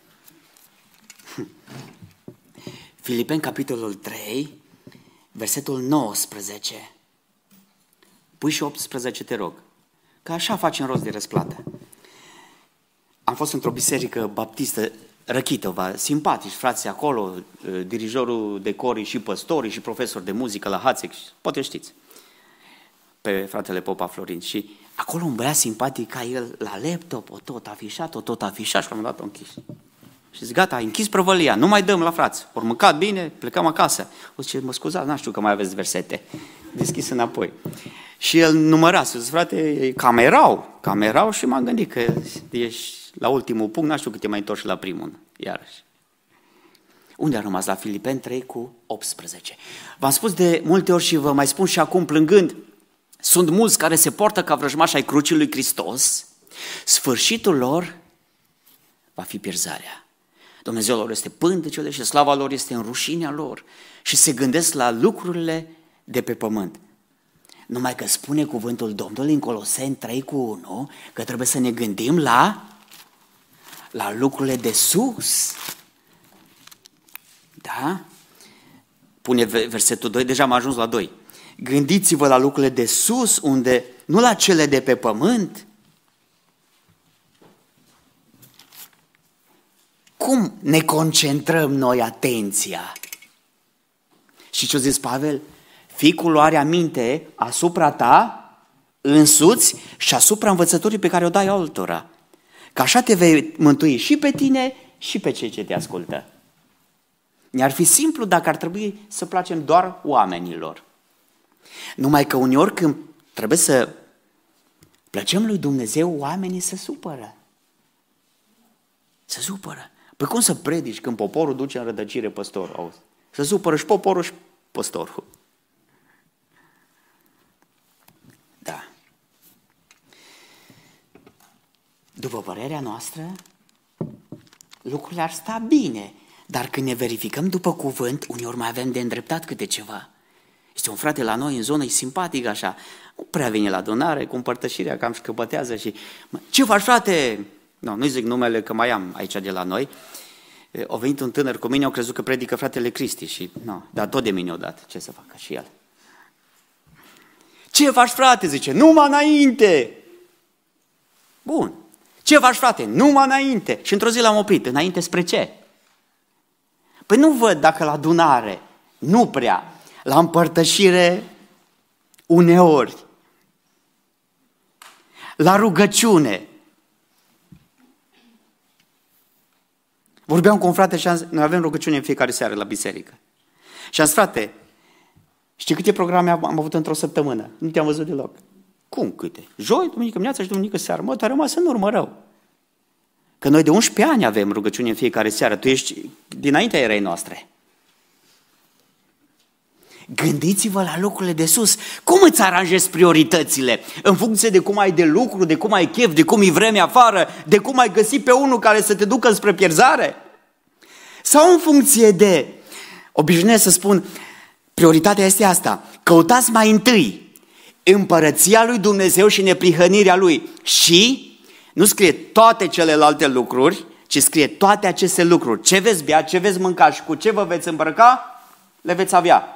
Filipeni, capitolul trei, versetul nouăsprezece. Pui și optsprezece, te rog. Că așa facem rost de răsplată. Am fost într-o biserică baptistă, Răchitova, simpatici, frații acolo, dirijorul de cori și păstorii și profesori de muzică la Hațec, poate știți, pe fratele Popa Florin. Și acolo un băiat simpatic ca el, la laptop, o tot afișat, o tot afișat și la un moment dat o închis. Și zic, gata, ai închis prăvălia, nu mai dăm la frați. Ori mâncat bine, plecăm acasă. O zice, mă scuzați, n-am știu că mai aveți versete. Deschis înapoi. Și el număra, să zic, frate, cam erau, cam erau și m-am gândit că ești la ultimul punct, n-am știu cât te mai întorci la primul, iarăși. Unde a rămas? La Filipeni trei cu optsprezece. V-am spus de multe ori și vă mai spun și acum plângând, sunt mulți care se poartă ca vrăjmași ai crucii lui Hristos, sfârșitul lor va fi pierzarea. Dumnezeu lor este pântecele și slava lor este în rușinea lor și se gândesc la lucrurile de pe pământ. Numai că spune cuvântul Domnului în Coloseni trei cu unu că trebuie să ne gândim la, la lucrurile de sus. Da? Pune versetul doi, deja am ajuns la doi. Gândiți-vă la lucrurile de sus, unde, nu la cele de pe pământ. Cum ne concentrăm noi atenția? Și ce-a zis Pavel? Fii cu luarea minte asupra ta însuți și asupra învățăturii pe care o dai altora. Că așa te vei mântui și pe tine și pe cei ce te ascultă. Ne-ar fi simplu dacă ar trebui să placem doar oamenilor. Numai că uneori când trebuie să Plăcem lui Dumnezeu, oamenii se supără. Se supără. Păi cum să predici când poporul duce în rădăcire păstorul? Auzi? Se supără și poporul și păstorul. Da. După părerea noastră, lucrurile ar sta bine, dar când ne verificăm după cuvânt, uneori mai avem de îndreptat câte ceva. Este un frate la noi în zonă, e simpatic așa, nu prea vine la adunare, cu împărtășirea cam șcăpătează și... Ce faci, frate? No, nu-i zic numele, că mai am aici de la noi. A venit un tânăr cu mine, au crezut că predică fratele Cristi și... No, dar tot de mine o dat, ce să facă și el. Ce faci, frate? Zice, numai înainte! Bun. Ce faci, frate? Numai înainte! Și într-o zi l-am oprit. Înainte spre ce? Păi nu văd dacă la adunare, nu prea, la împărtășire uneori, la rugăciune. Vorbeam cu un frate și am zis, noi avem rugăciune în fiecare seară la biserică. Și am zis, frate, știi câte programe am avut într-o săptămână? Nu te-am văzut deloc. Cum câte? Joi, duminică dimineața și duminică seară. Mă, te-a rămas în urmă rău. Că noi de unsprezece ani avem rugăciune în fiecare seară. Tu ești dinaintea erei noastre. Gândiți-vă la lucrurile de sus. Cum îți aranjezi prioritățile? În funcție de cum ai de lucru, de cum ai chef, de cum e vremea afară, de cum ai găsit pe unul care să te ducă spre pierzare? Sau în funcție de, obișnuiesc să spun, prioritatea este asta. Căutați mai întâi împărăția lui Dumnezeu și neprihănirea lui. Și nu scrie toate celelalte lucruri, ci scrie toate aceste lucruri. Ce veți bea, ce veți mânca și cu ce vă veți îmbrăca, le veți avea.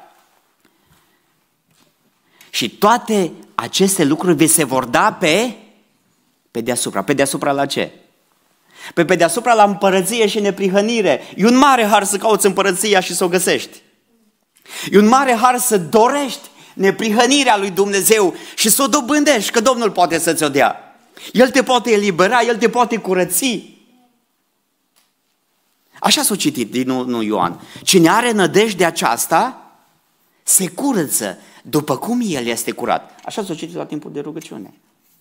Și toate aceste lucruri vi se vor da pe, pe deasupra. Pe deasupra la ce? Pe, pe deasupra la împărăție și neprihănire. E un mare har să cauți împărăția și să o găsești. E un mare har să dorești neprihănirea lui Dumnezeu și să o dobândești, că Domnul poate să ți-o dea. El te poate elibera, El te poate curăți. Așa s-a citit din nu, nu Ioan. Cine are nădejde aceasta, se curăță după cum El este curat. Așa s-a citit la timpul de rugăciune.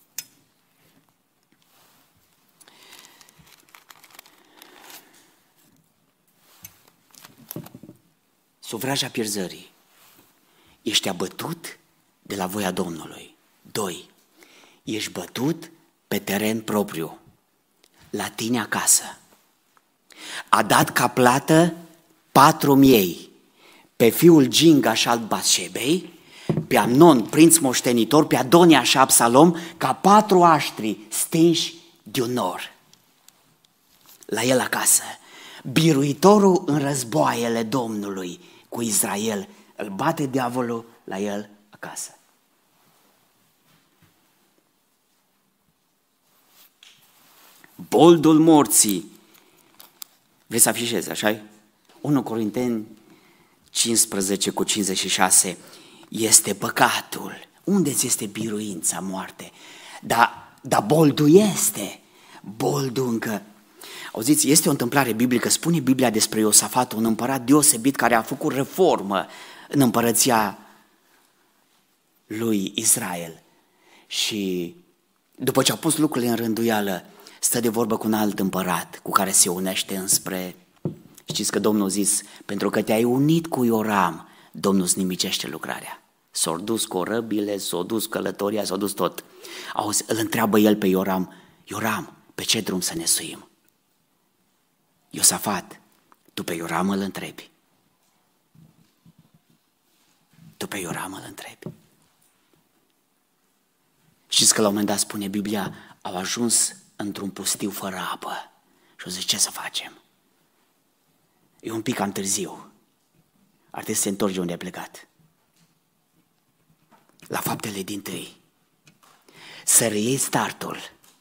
Suvraja pierzării. Ești abătut de la voia Domnului. Doi. Ești bătut pe teren propriu, la tine acasă. A dat ca plată patru miei pe fiul Gingaș al Batșebei, pe Amnon, prinț moștenitor, pe Adonia și Absalom, ca patru aștri stinși de un nor. La el acasă, biruitorul în războaiele Domnului cu Israel, îl bate diavolul la el acasă. Boldul morții. Vrei să afișezi, așa-i? unu Corinteni cincisprezece cu cincizeci și șase. Este păcatul. Unde-ți este biruința, moarte? Dar da boldul este. Boldul încă. Auziți, este o întâmplare biblică. Spune Biblia despre Iosafat, un împărat deosebit care a făcut reformă în împărăția lui Israel. Și după ce a pus lucrurile în rânduială, stă de vorbă cu un alt împărat cu care se unește înspre... Știți că Domnul a zis, pentru că te-ai unit cu Ioram, Domnul îți nimicește lucrarea. S-au dus corăbile, s-au dus călătoria, s-au dus tot. Auzi, îl întreabă el pe Ioram, Ioram, pe ce drum să ne suim? Iosafat, tu pe Ioram îl întrebi. Tu pe Ioram îl întrebi. Știți că la un moment dat spune Biblia, au ajuns într-un pustiu fără apă. Și au zis, ce să facem? E un pic cam târziu. Ar trebui să se întorce unde a plecat. La faptele dintâi. Să reiei startul.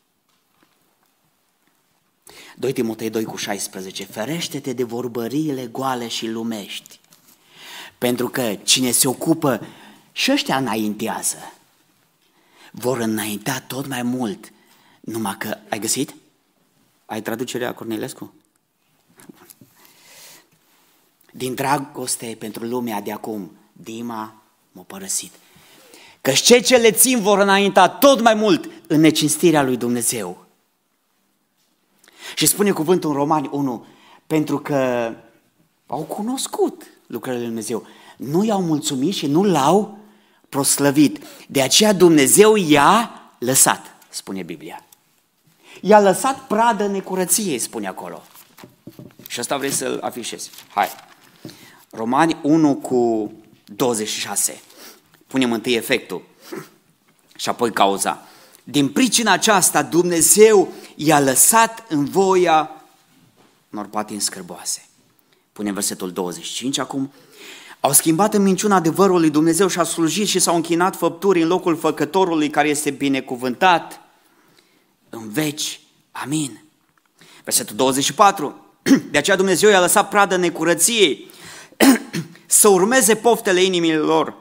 doi Timotei doi cu șaisprezece. Ferește-te de vorbăriile goale și lumești. Pentru că cine se ocupă, și ăștia înaintează, vor înainta tot mai mult. Numai că, ai găsit? Ai traducerea Cornelescu? Din dragoste pentru lumea de acum, Dima m-a părăsit. Căci cei ce le țin vor înainta tot mai mult în necinstirea lui Dumnezeu. Și spune cuvântul în Romani unu, pentru că au cunoscut lucrările lui Dumnezeu, nu i-au mulțumit și nu l-au proslăvit. De aceea Dumnezeu i-a lăsat, spune Biblia. I-a lăsat pradă necurăției, spune acolo. Și asta vrei să-l afișezi. Hai. Romani unu cu douăzeci și șase. Punem întâi efectul și apoi cauza. Din pricina aceasta Dumnezeu i-a lăsat în voia unor patimi scârboase. Punem versetul douăzeci și cinci acum. Au schimbat în minciună adevărul lui Dumnezeu și au slujit și s-au închinat făpturii în locul făcătorului care este binecuvântat în veci. Amin. Versetul douăzeci și patru. De aceea Dumnezeu i-a lăsat pradă necurăției să urmeze poftele inimilor lor.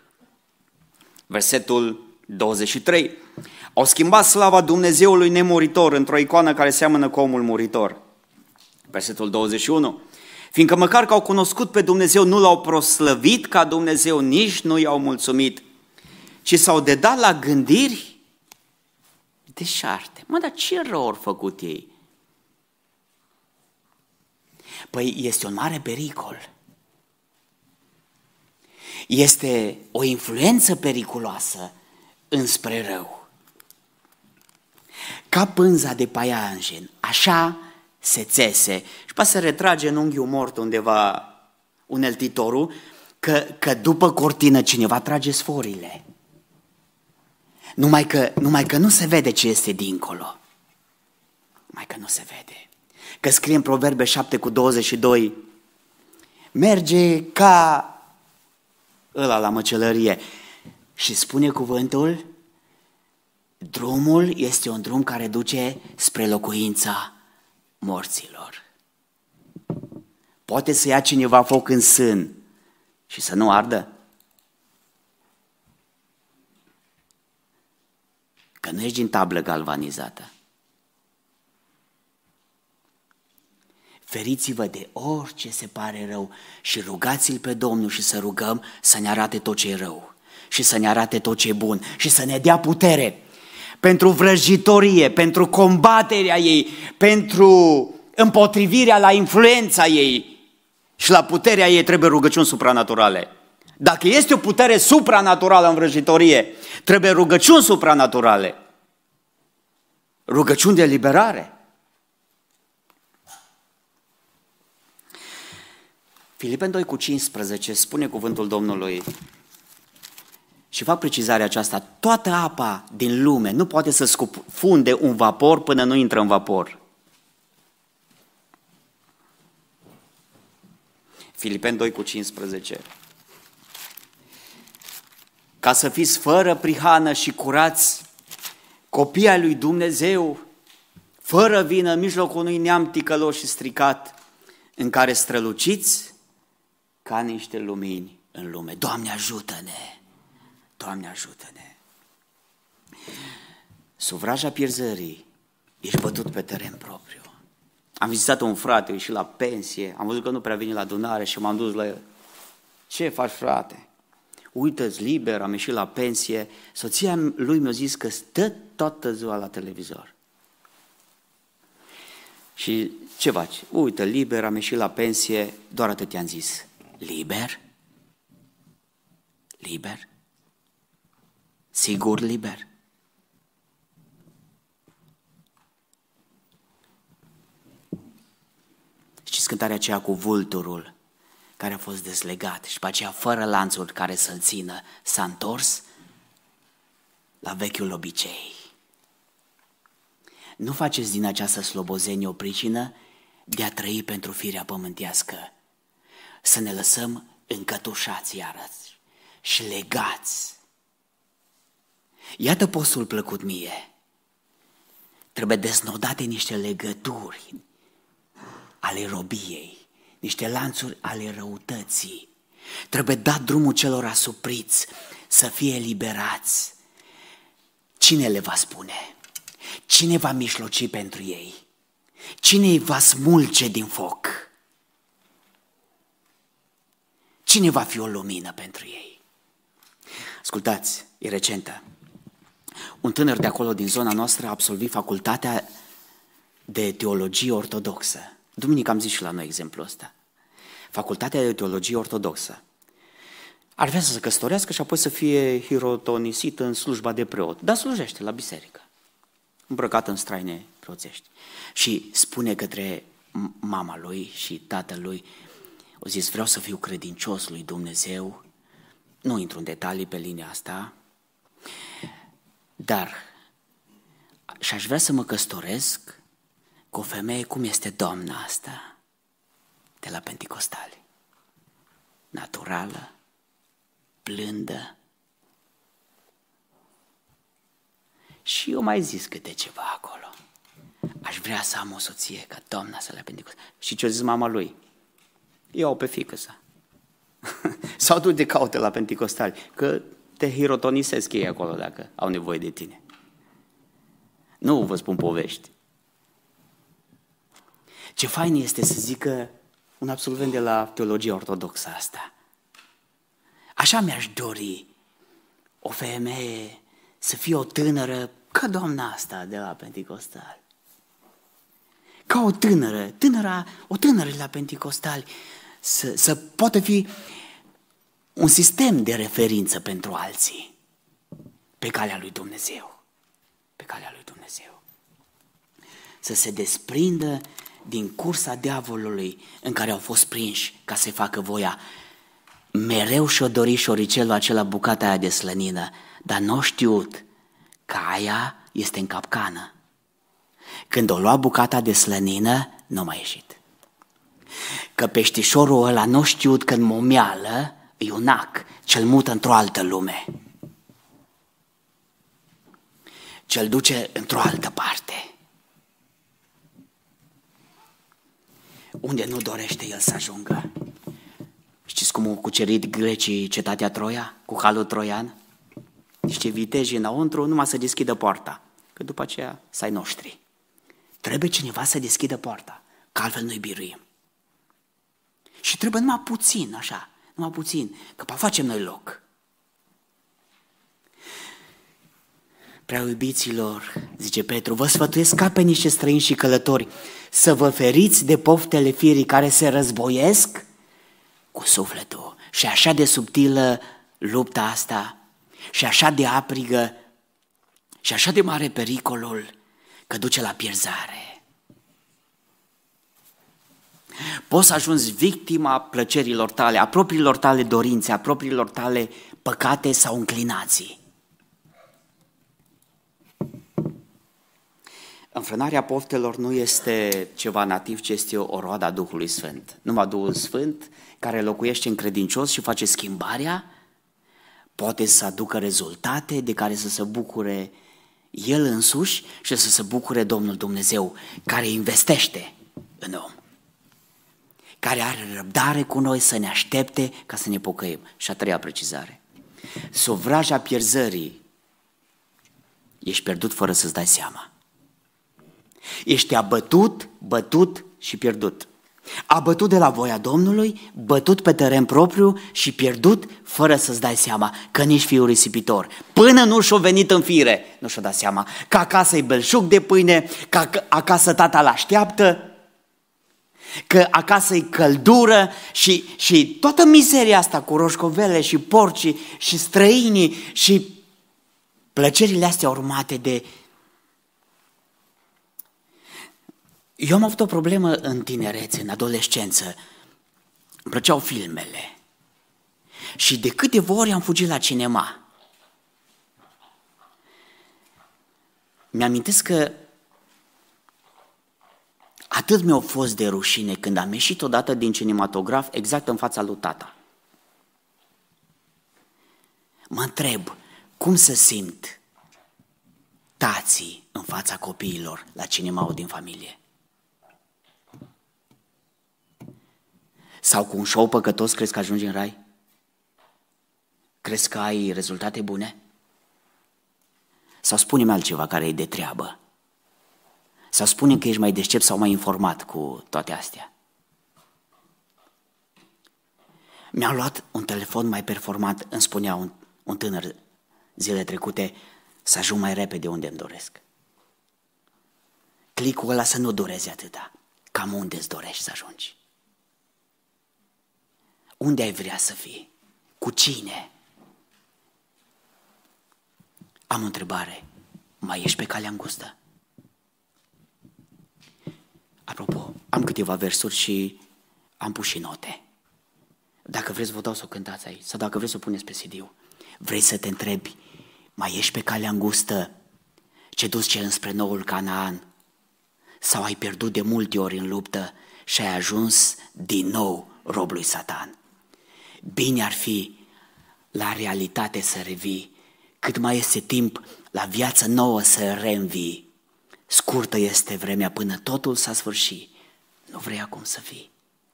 Versetul douăzeci și trei. Au schimbat slava Dumnezeului nemuritor într-o icoană care seamănă cu omul muritor. Versetul douăzeci și unu. Fiindcă măcar că au cunoscut pe Dumnezeu, nu l-au proslăvit ca Dumnezeu, nici nu i-au mulțumit, ci s-au dedat la gândiri deșarte. Mă, dar ce rău au făcut ei? Păi este un mare pericol. Este o influență periculoasă înspre rău. Ca pânza de paianjen, așa se țese și poate să retrage în unghiul mort undeva uneltitorul, că, că după cortină cineva trage sforile. Numai că, numai că nu se vede ce este dincolo. Numai că nu se vede. Că scrie în Proverbe șapte cu douăzeci și doi, merge ca ăla la măcelărie și spune cuvântul, drumul este un drum care duce spre locuința morților. Poate să ia cineva foc în sân și să nu ardă? Că nu ești din tablă galvanizată. Feriți-vă de orice se pare rău și rugați-L pe Domnul și să rugăm să ne arate tot ce e rău și să ne arate tot ce e bun și să ne dea putere pentru vrăjitorie, pentru combaterea ei, pentru împotrivirea la influența ei și la puterea ei trebuie rugăciuni supranaturale. Dacă este o putere supranaturală în vrăjitorie, trebuie rugăciuni supranaturale, rugăciuni de eliberare. Filipeni doi cu cincisprezece spune cuvântul Domnului și fac precizarea aceasta, toată apa din lume nu poate să scufunde un vapor până nu intră în vapor. Filipeni doi cu cincisprezece. Ca să fiți fără prihană și curați, copii ai lui Dumnezeu, fără vină în mijlocul unui neam ticălos și stricat, în care străluciți ca niște lumini în lume. Doamne, ajută-ne! Doamne, ajută-ne! Sub vraja pierzării ești bătut pe teren propriu. Am vizitat un frate, a ieșit la pensie, am văzut că nu prea vine la adunare și m-am dus la el. Ce faci, frate? Uită-ți, liber, am ieșit la pensie. Soția lui mi-a zis că stă toată ziua la televizor. Și ce faci? Uite, liber, am ieșit la pensie, doar atât i-am zis. Liber? Liber? Sigur liber? Știți cântarea aceea cu vulturul care a fost dezlegat și pe aceea fără lanțuri care să-l țină s-a întors la vechiul obicei. Nu faceți din această slobozenie o pricină de a trăi pentru firea pământească, să ne lăsăm încătușați iarăși și legați. Iată postul plăcut mie. Trebuie desnodate niște legături ale robiei, niște lanțuri ale răutății. Trebuie dat drumul celor asupriți să fie eliberați. Cine le va spune? Cine va mijloci pentru ei? Cine îi va smulge din foc? Cine va fi o lumină pentru ei? Ascultați, e recentă. Un tânăr de acolo, din zona noastră, a absolvit facultatea de teologie ortodoxă. Duminică am zis și la noi exemplul ăsta. Facultatea de teologie ortodoxă. Ar vrea să se căsătorească și apoi să fie hirotonisit în slujba de preot. Dar slujește la biserică, îmbrăcat în straine preoțești. Și spune către mama lui și tatălui, o zis, vreau să fiu credincios lui Dumnezeu, nu intru în detalii pe linia asta, dar și-aș vrea să mă căsătoresc cu o femeie cum este doamna asta de la Penticostali. Naturală, blândă. Și eu mai zis câte ceva acolo. Aș vrea să am o soție ca doamna să la Penticostali. Și ce-a zis mama lui? Iau pe fiică sa. Sau tu te caute la Penticostali, că te hirotonisesc ei acolo dacă au nevoie de tine. Nu vă spun povești. Ce fain este să zică un absolvent de la teologie ortodoxă asta. Așa mi-aș dori o femeie să fie o tânără ca doamna asta de la Penticostali. Ca o tânără, tânăra, o tânără de la Penticostali să, să poată fi un sistem de referință pentru alții pe calea lui Dumnezeu. Pe calea lui Dumnezeu. Să se desprindă din cursa diavolului în care au fost prinși ca să facă voia. Mereu și-o dori șoricelul acela bucata aia de slănină, dar n-o știut că aia este în capcană. Când o lua bucata de slănină, n-o mai ieșit. Că peștișorul ăla n-o știut că în momeală e un ac ce-l mută într-o altă lume. Ce-l duce într-o altă parte. Unde nu dorește el să ajungă. Știți cum au cucerit grecii cetatea Troia cu calul troian? Niște viteji înăuntru, numai să deschidă poarta, că după aceea să ai noștri. Trebuie cineva să deschidă poarta, că altfel noi biruim. Și trebuie numai puțin, așa, numai puțin, că facem noi loc. Prea iubiților, zice Petru, vă sfătuiesc ca pe niște străini și călători să vă feriți de poftele firii care se războiesc cu sufletul. Și așa de subtilă lupta asta, și așa de aprigă, și așa de mare pericolul că duce la pierzare. Poți să ajungi victima plăcerilor tale, a propriilor tale dorințe, a propriilor tale păcate sau înclinații. Înfrânarea poftelor nu este ceva nativ, ci este o roadă a Duhului Sfânt. Numai Duhul Sfânt, care locuiește în credincios și face schimbarea, poate să aducă rezultate de care să se bucure El însuși și să se bucure Domnul Dumnezeu, care investește în om, care are răbdare cu noi să ne aștepte ca să ne pocăim. Și a treia precizare. Sub vraja pierzării ești pierdut fără să-ți dai seama. Ești abătut, bătut și pierdut. Abătut de la voia Domnului, bătut pe teren propriu și pierdut fără să-ți dai seama că nici fiul risipitor. Până nu și-o venit în fire, nu și-o dat seama că acasă e belșug de pâine, că acasă tata l-așteaptă, că acasă e căldură și, și toată mizeria asta cu roșcovele și porcii și străinii și plăcerile astea urmate de... Eu am avut o problemă în tinerețe, în adolescență. Îmi plăceau filmele. Și de câteva ori am fugit la cinema. Mi-amintesc că atât mi-a fost de rușine când am ieșit odată din cinematograf exact în fața lui tata. Mă întreb, cum se simt tații în fața copiilor la cinemaul din familie? Sau cu un show păcătos crezi că ajungi în rai? Crezi că ai rezultate bune? Sau spune-mi altceva care e de treabă? Sau spune că ești mai deștept sau mai informat cu toate astea? Mi-am luat un telefon mai performant, îmi spunea un, un tânăr zile trecute să ajung mai repede unde îmi doresc. Clicul ăla să nu dureze atâta. Cam unde îți dorești să ajungi? Unde ai vrea să fii? Cu cine? Am o întrebare. Mai ești pe calea îngustă? Apropo, am câteva versuri și am pus și note. Dacă vreți, vă dau să o cântați aici, sau dacă vreți să o puneți pe C D-ul. Vrei să te întrebi, mai ești pe calea îngustă ce duce înspre noul Canaan? Sau ai pierdut de multe ori în luptă și ai ajuns din nou rob lui Satan? Bine ar fi la realitate să revii, cât mai este timp la viața nouă să reînvii. Scurtă este vremea până totul s-a sfârșit. Nu vrei acum să fii?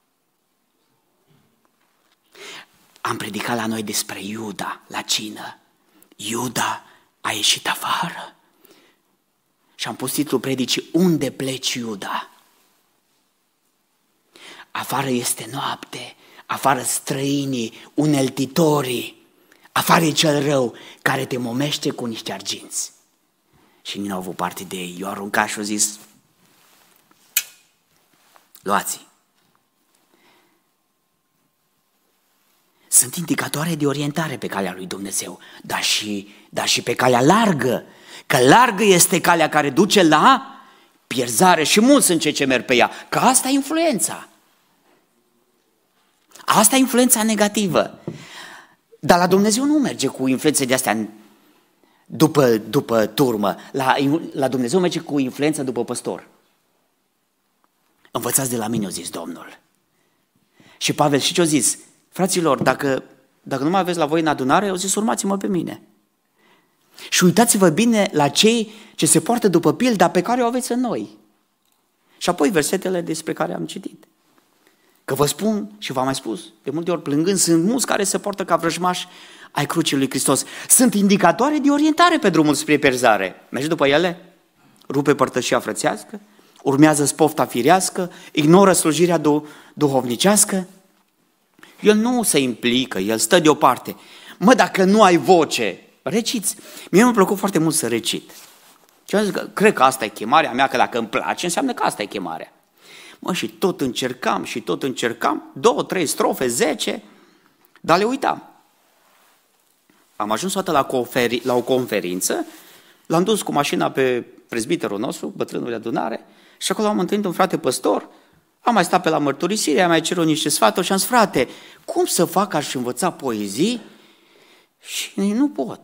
Am predicat la noi despre Iuda la cină. Iuda a ieșit afară. Și am pus titlul predicii, Unde pleci, Iuda? Afară este noapte, afară străinii, uneltitorii, afară e cel rău care te momește cu niște arginți. Și nu au avut parte de ei. Eu aruncat și au zis, luați-i. Sunt indicatoare de orientare pe calea lui Dumnezeu, dar și, dar și pe calea largă, că largă este calea care duce la pierzare și mulți sunt cei ce merg pe ea, că asta e influența. Asta e influența negativă. Dar la Dumnezeu nu merge cu influențe de astea după, după turmă. La, la Dumnezeu merge cu influența după păstor. Învățați de la mine, a zis Domnul. Și Pavel și ce a zis? Fraților, dacă, dacă nu mai aveți la voi în adunare, au zis, urmați-mă pe mine. Și uitați-vă bine la cei ce se poartă după pilda pe care o aveți în noi. Și apoi versetele despre care am citit. Că vă spun și v-am mai spus, de multe ori plângând, sunt mulți care se poartă ca vrăjmași ai crucii lui Hristos. Sunt indicatoare de orientare pe drumul spre pierzare. Mergi după ele? Rupe părtășia frățească? Urmează spofta firească? Ignoră slujirea du- duhovnicească? El nu se implică, el stă deoparte. Mă, dacă nu ai voce, reciți. Mie mi-a plăcut foarte mult să recit. Și am zis că cred că asta e chemarea mea, că dacă îmi place, înseamnă că asta e chemarea. Mă, și tot încercam și tot încercam, două, trei strofe, zece, dar le uitam. Am ajuns toată la, conferi- la o conferință, l-am dus cu mașina pe prezbiterul nostru, bătrânul de adunare, și acolo am întâlnit un frate păstor, am mai stat pe la mărturisire, am mai cerut niște sfaturi și am zis, frate, cum să fac, aș învăța poezii și nu pot.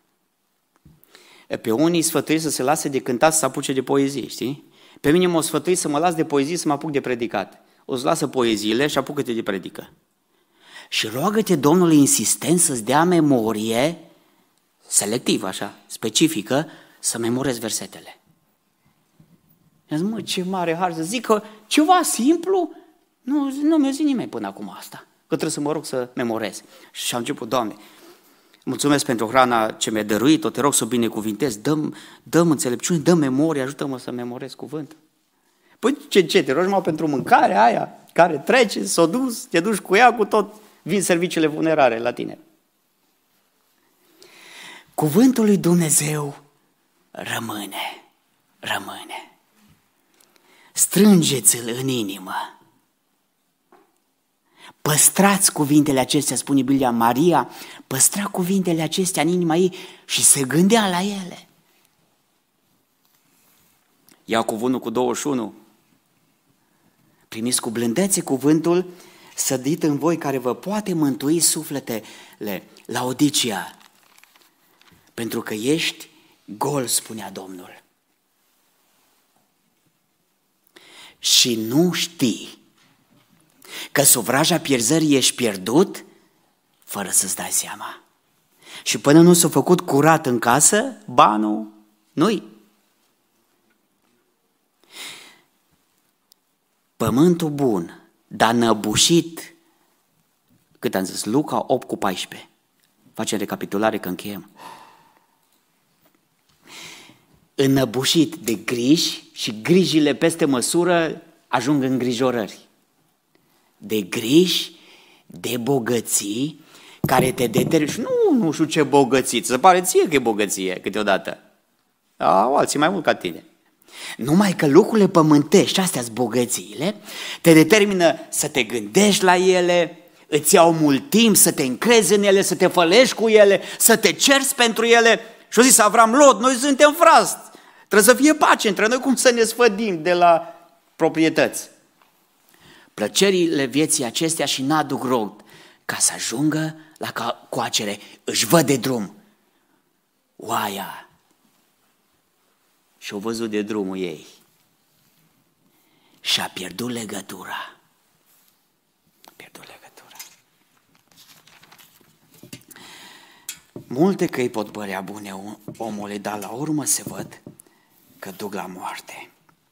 Pe unii sfătui să se lase de cântat să se apuce de poezii, știi? Pe mine m-o sfătui să mă las de poezii să mă apuc de predicat. O să lasă poeziile și apucă-te de predică. Și roagă-te Domnului insistent să-ți dea memorie selectivă, așa, specifică, să memorezi versetele. I-am zis, mă, ce mare har, să zic că ceva simplu, nu, nu mi-a zis nimeni până acum asta, că trebuie să mă rog să memorez. Și am început, Doamne, mulțumesc pentru hrana ce mi-a dăruit-o, te rog să o binecuvintez, dăm, dăm înțelepciune, dăm memorie, ajută-mă să memorez cuvânt. Păi ce, ce, te rogi mă pentru mâncarea aia care trece, s-o dus, te duci cu ea, cu tot, vin serviciile funerare la tine. Cuvântul lui Dumnezeu rămâne, rămâne. Strângeți-l în inimă. Păstrați cuvintele acestea, spune Biblia, Maria, păstra cuvintele acestea în inima ei și se gândea la ele. Iacov unu cu douăzeci și unu. Primiți cu blândețe cuvântul sădit în voi care vă poate mântui sufletele. Laodicea, pentru că ești gol, spunea Domnul. Și nu știi că sub vraja pierzării ești pierdut fără să-ți dai seama. Și până nu s-a făcut curat în casă, banul nu-i. Pământul bun, dar năbușit, cât am zis, Luca opt cu paisprezece. Facem recapitulare că încheiem. Înnăbușit de griji și grijile peste măsură ajung îngrijorări. De griji, de bogății care te determină. Și nu nu știu ce bogăție, se pare ție că e bogăție câteodată. Au alții mai mult ca tine. Numai că lucrurile pământești, astea-s bogățiile, te determină să te gândești la ele, îți iau mult timp să te încrezi în ele, să te fălești cu ele, să te cerți pentru ele. Și-o zis Avram, Lot, noi suntem frați, trebuie să fie pace între noi, cum să ne sfădim de la proprietăți. Plăcerile vieții acestea și n-aduc rog ca să ajungă la coacere, își văd de drum. Oaia! Și-o văzut de drumul ei. Și-a pierdut legătura. A pierdut legătura. Multe căi pot părea bune omului, dar la urmă se văd că duc la moarte.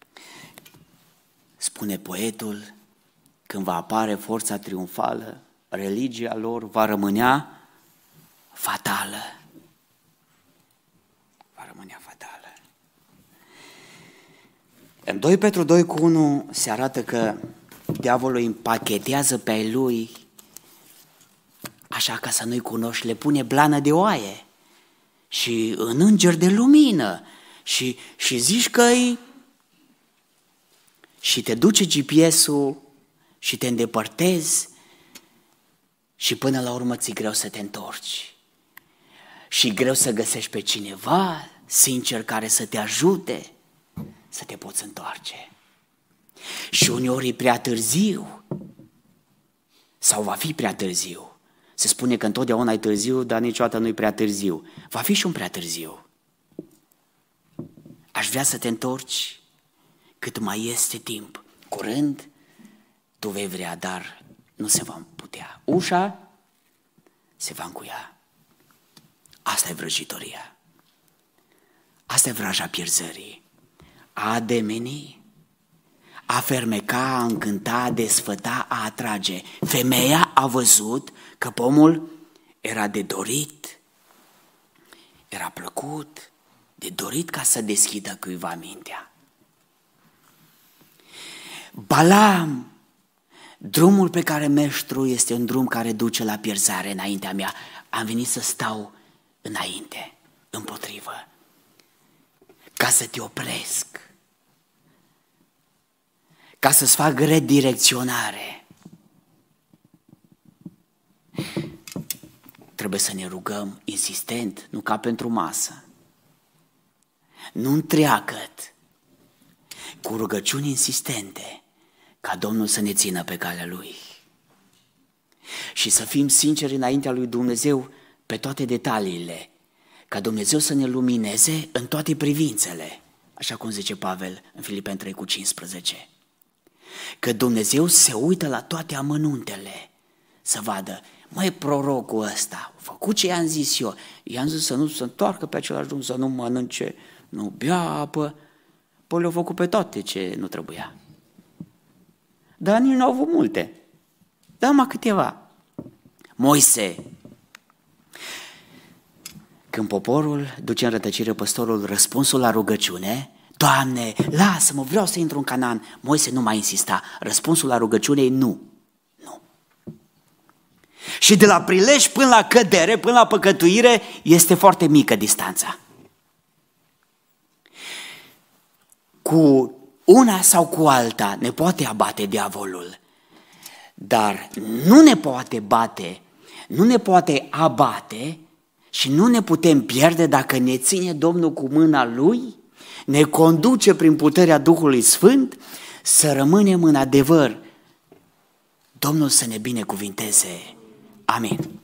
Spune poetul, când va apare forța triumfală, religia lor va rămânea fatală. Va rămânea fatală. În doi Petru doi cu unu se arată că diavolul îi împachetează pe ai lui așa ca să nu-i cunoști, le pune blană de oaie și în înger de lumină și, și zici că-i și te duce G P S-ul și te îndepărtezi și până la urmă ți-e greu să te întorci și greu să găsești pe cineva sincer care să te ajute să te poți întoarce. Și uneori e prea târziu sau va fi prea târziu. Se spune că întotdeauna e târziu, dar niciodată nu e prea târziu. Va fi și un prea târziu. Aș vrea să te întorci cât mai este timp. Curând tu vei vrea, dar nu se va putea. Ușa se va încuia. Asta e vrăjitoria. Asta e vraja pierzării. A ademeni, a fermeca, a încânta, a desfăta, a atrage. Femeia a văzut că pomul era de dorit, era plăcut, de dorit ca să deschidă cuiva mintea. Balaam, drumul pe care mergi tu este un drum care duce la pierzare înaintea mea. Am venit să stau înainte, împotrivă, ca să te opresc, ca să-ți fac redirecționare. Trebuie să ne rugăm insistent, nu ca pentru masă, nu întreagăt, cu rugăciuni insistente, ca Domnul să ne țină pe calea Lui. Și să fim sinceri înaintea lui Dumnezeu pe toate detaliile, ca Dumnezeu să ne lumineze în toate privințele, așa cum zice Pavel în Filipeni trei cu cincisprezece. Că Dumnezeu se uită la toate amănuntele, să vadă, măi, prorocul ăsta, a făcut ce i-am zis eu, i-am zis să nu se întoarcă pe același drum, să nu mănânce, nu bea apă, păi le-au făcut pe toate ce nu trebuia. Dar nici nu au avut multe, dar numai câteva. Moise, când poporul duce în rătăcire păstorul răspunsul la rugăciune, Doamne, lasă-mă, vreau să intru în Canaan. Moise nu mai insista, răspunsul la rugăciune e nu. Nu. Și de la prilej până la cădere, până la păcătuire, este foarte mică distanța. Cu una sau cu alta ne poate abate diavolul, dar nu ne poate bate, nu ne poate abate și nu ne putem pierde dacă ne ține Domnul cu mâna Lui, ne conduce prin puterea Duhului Sfânt să rămânem în adevăr. Domnul să ne binecuvinteze. Amin.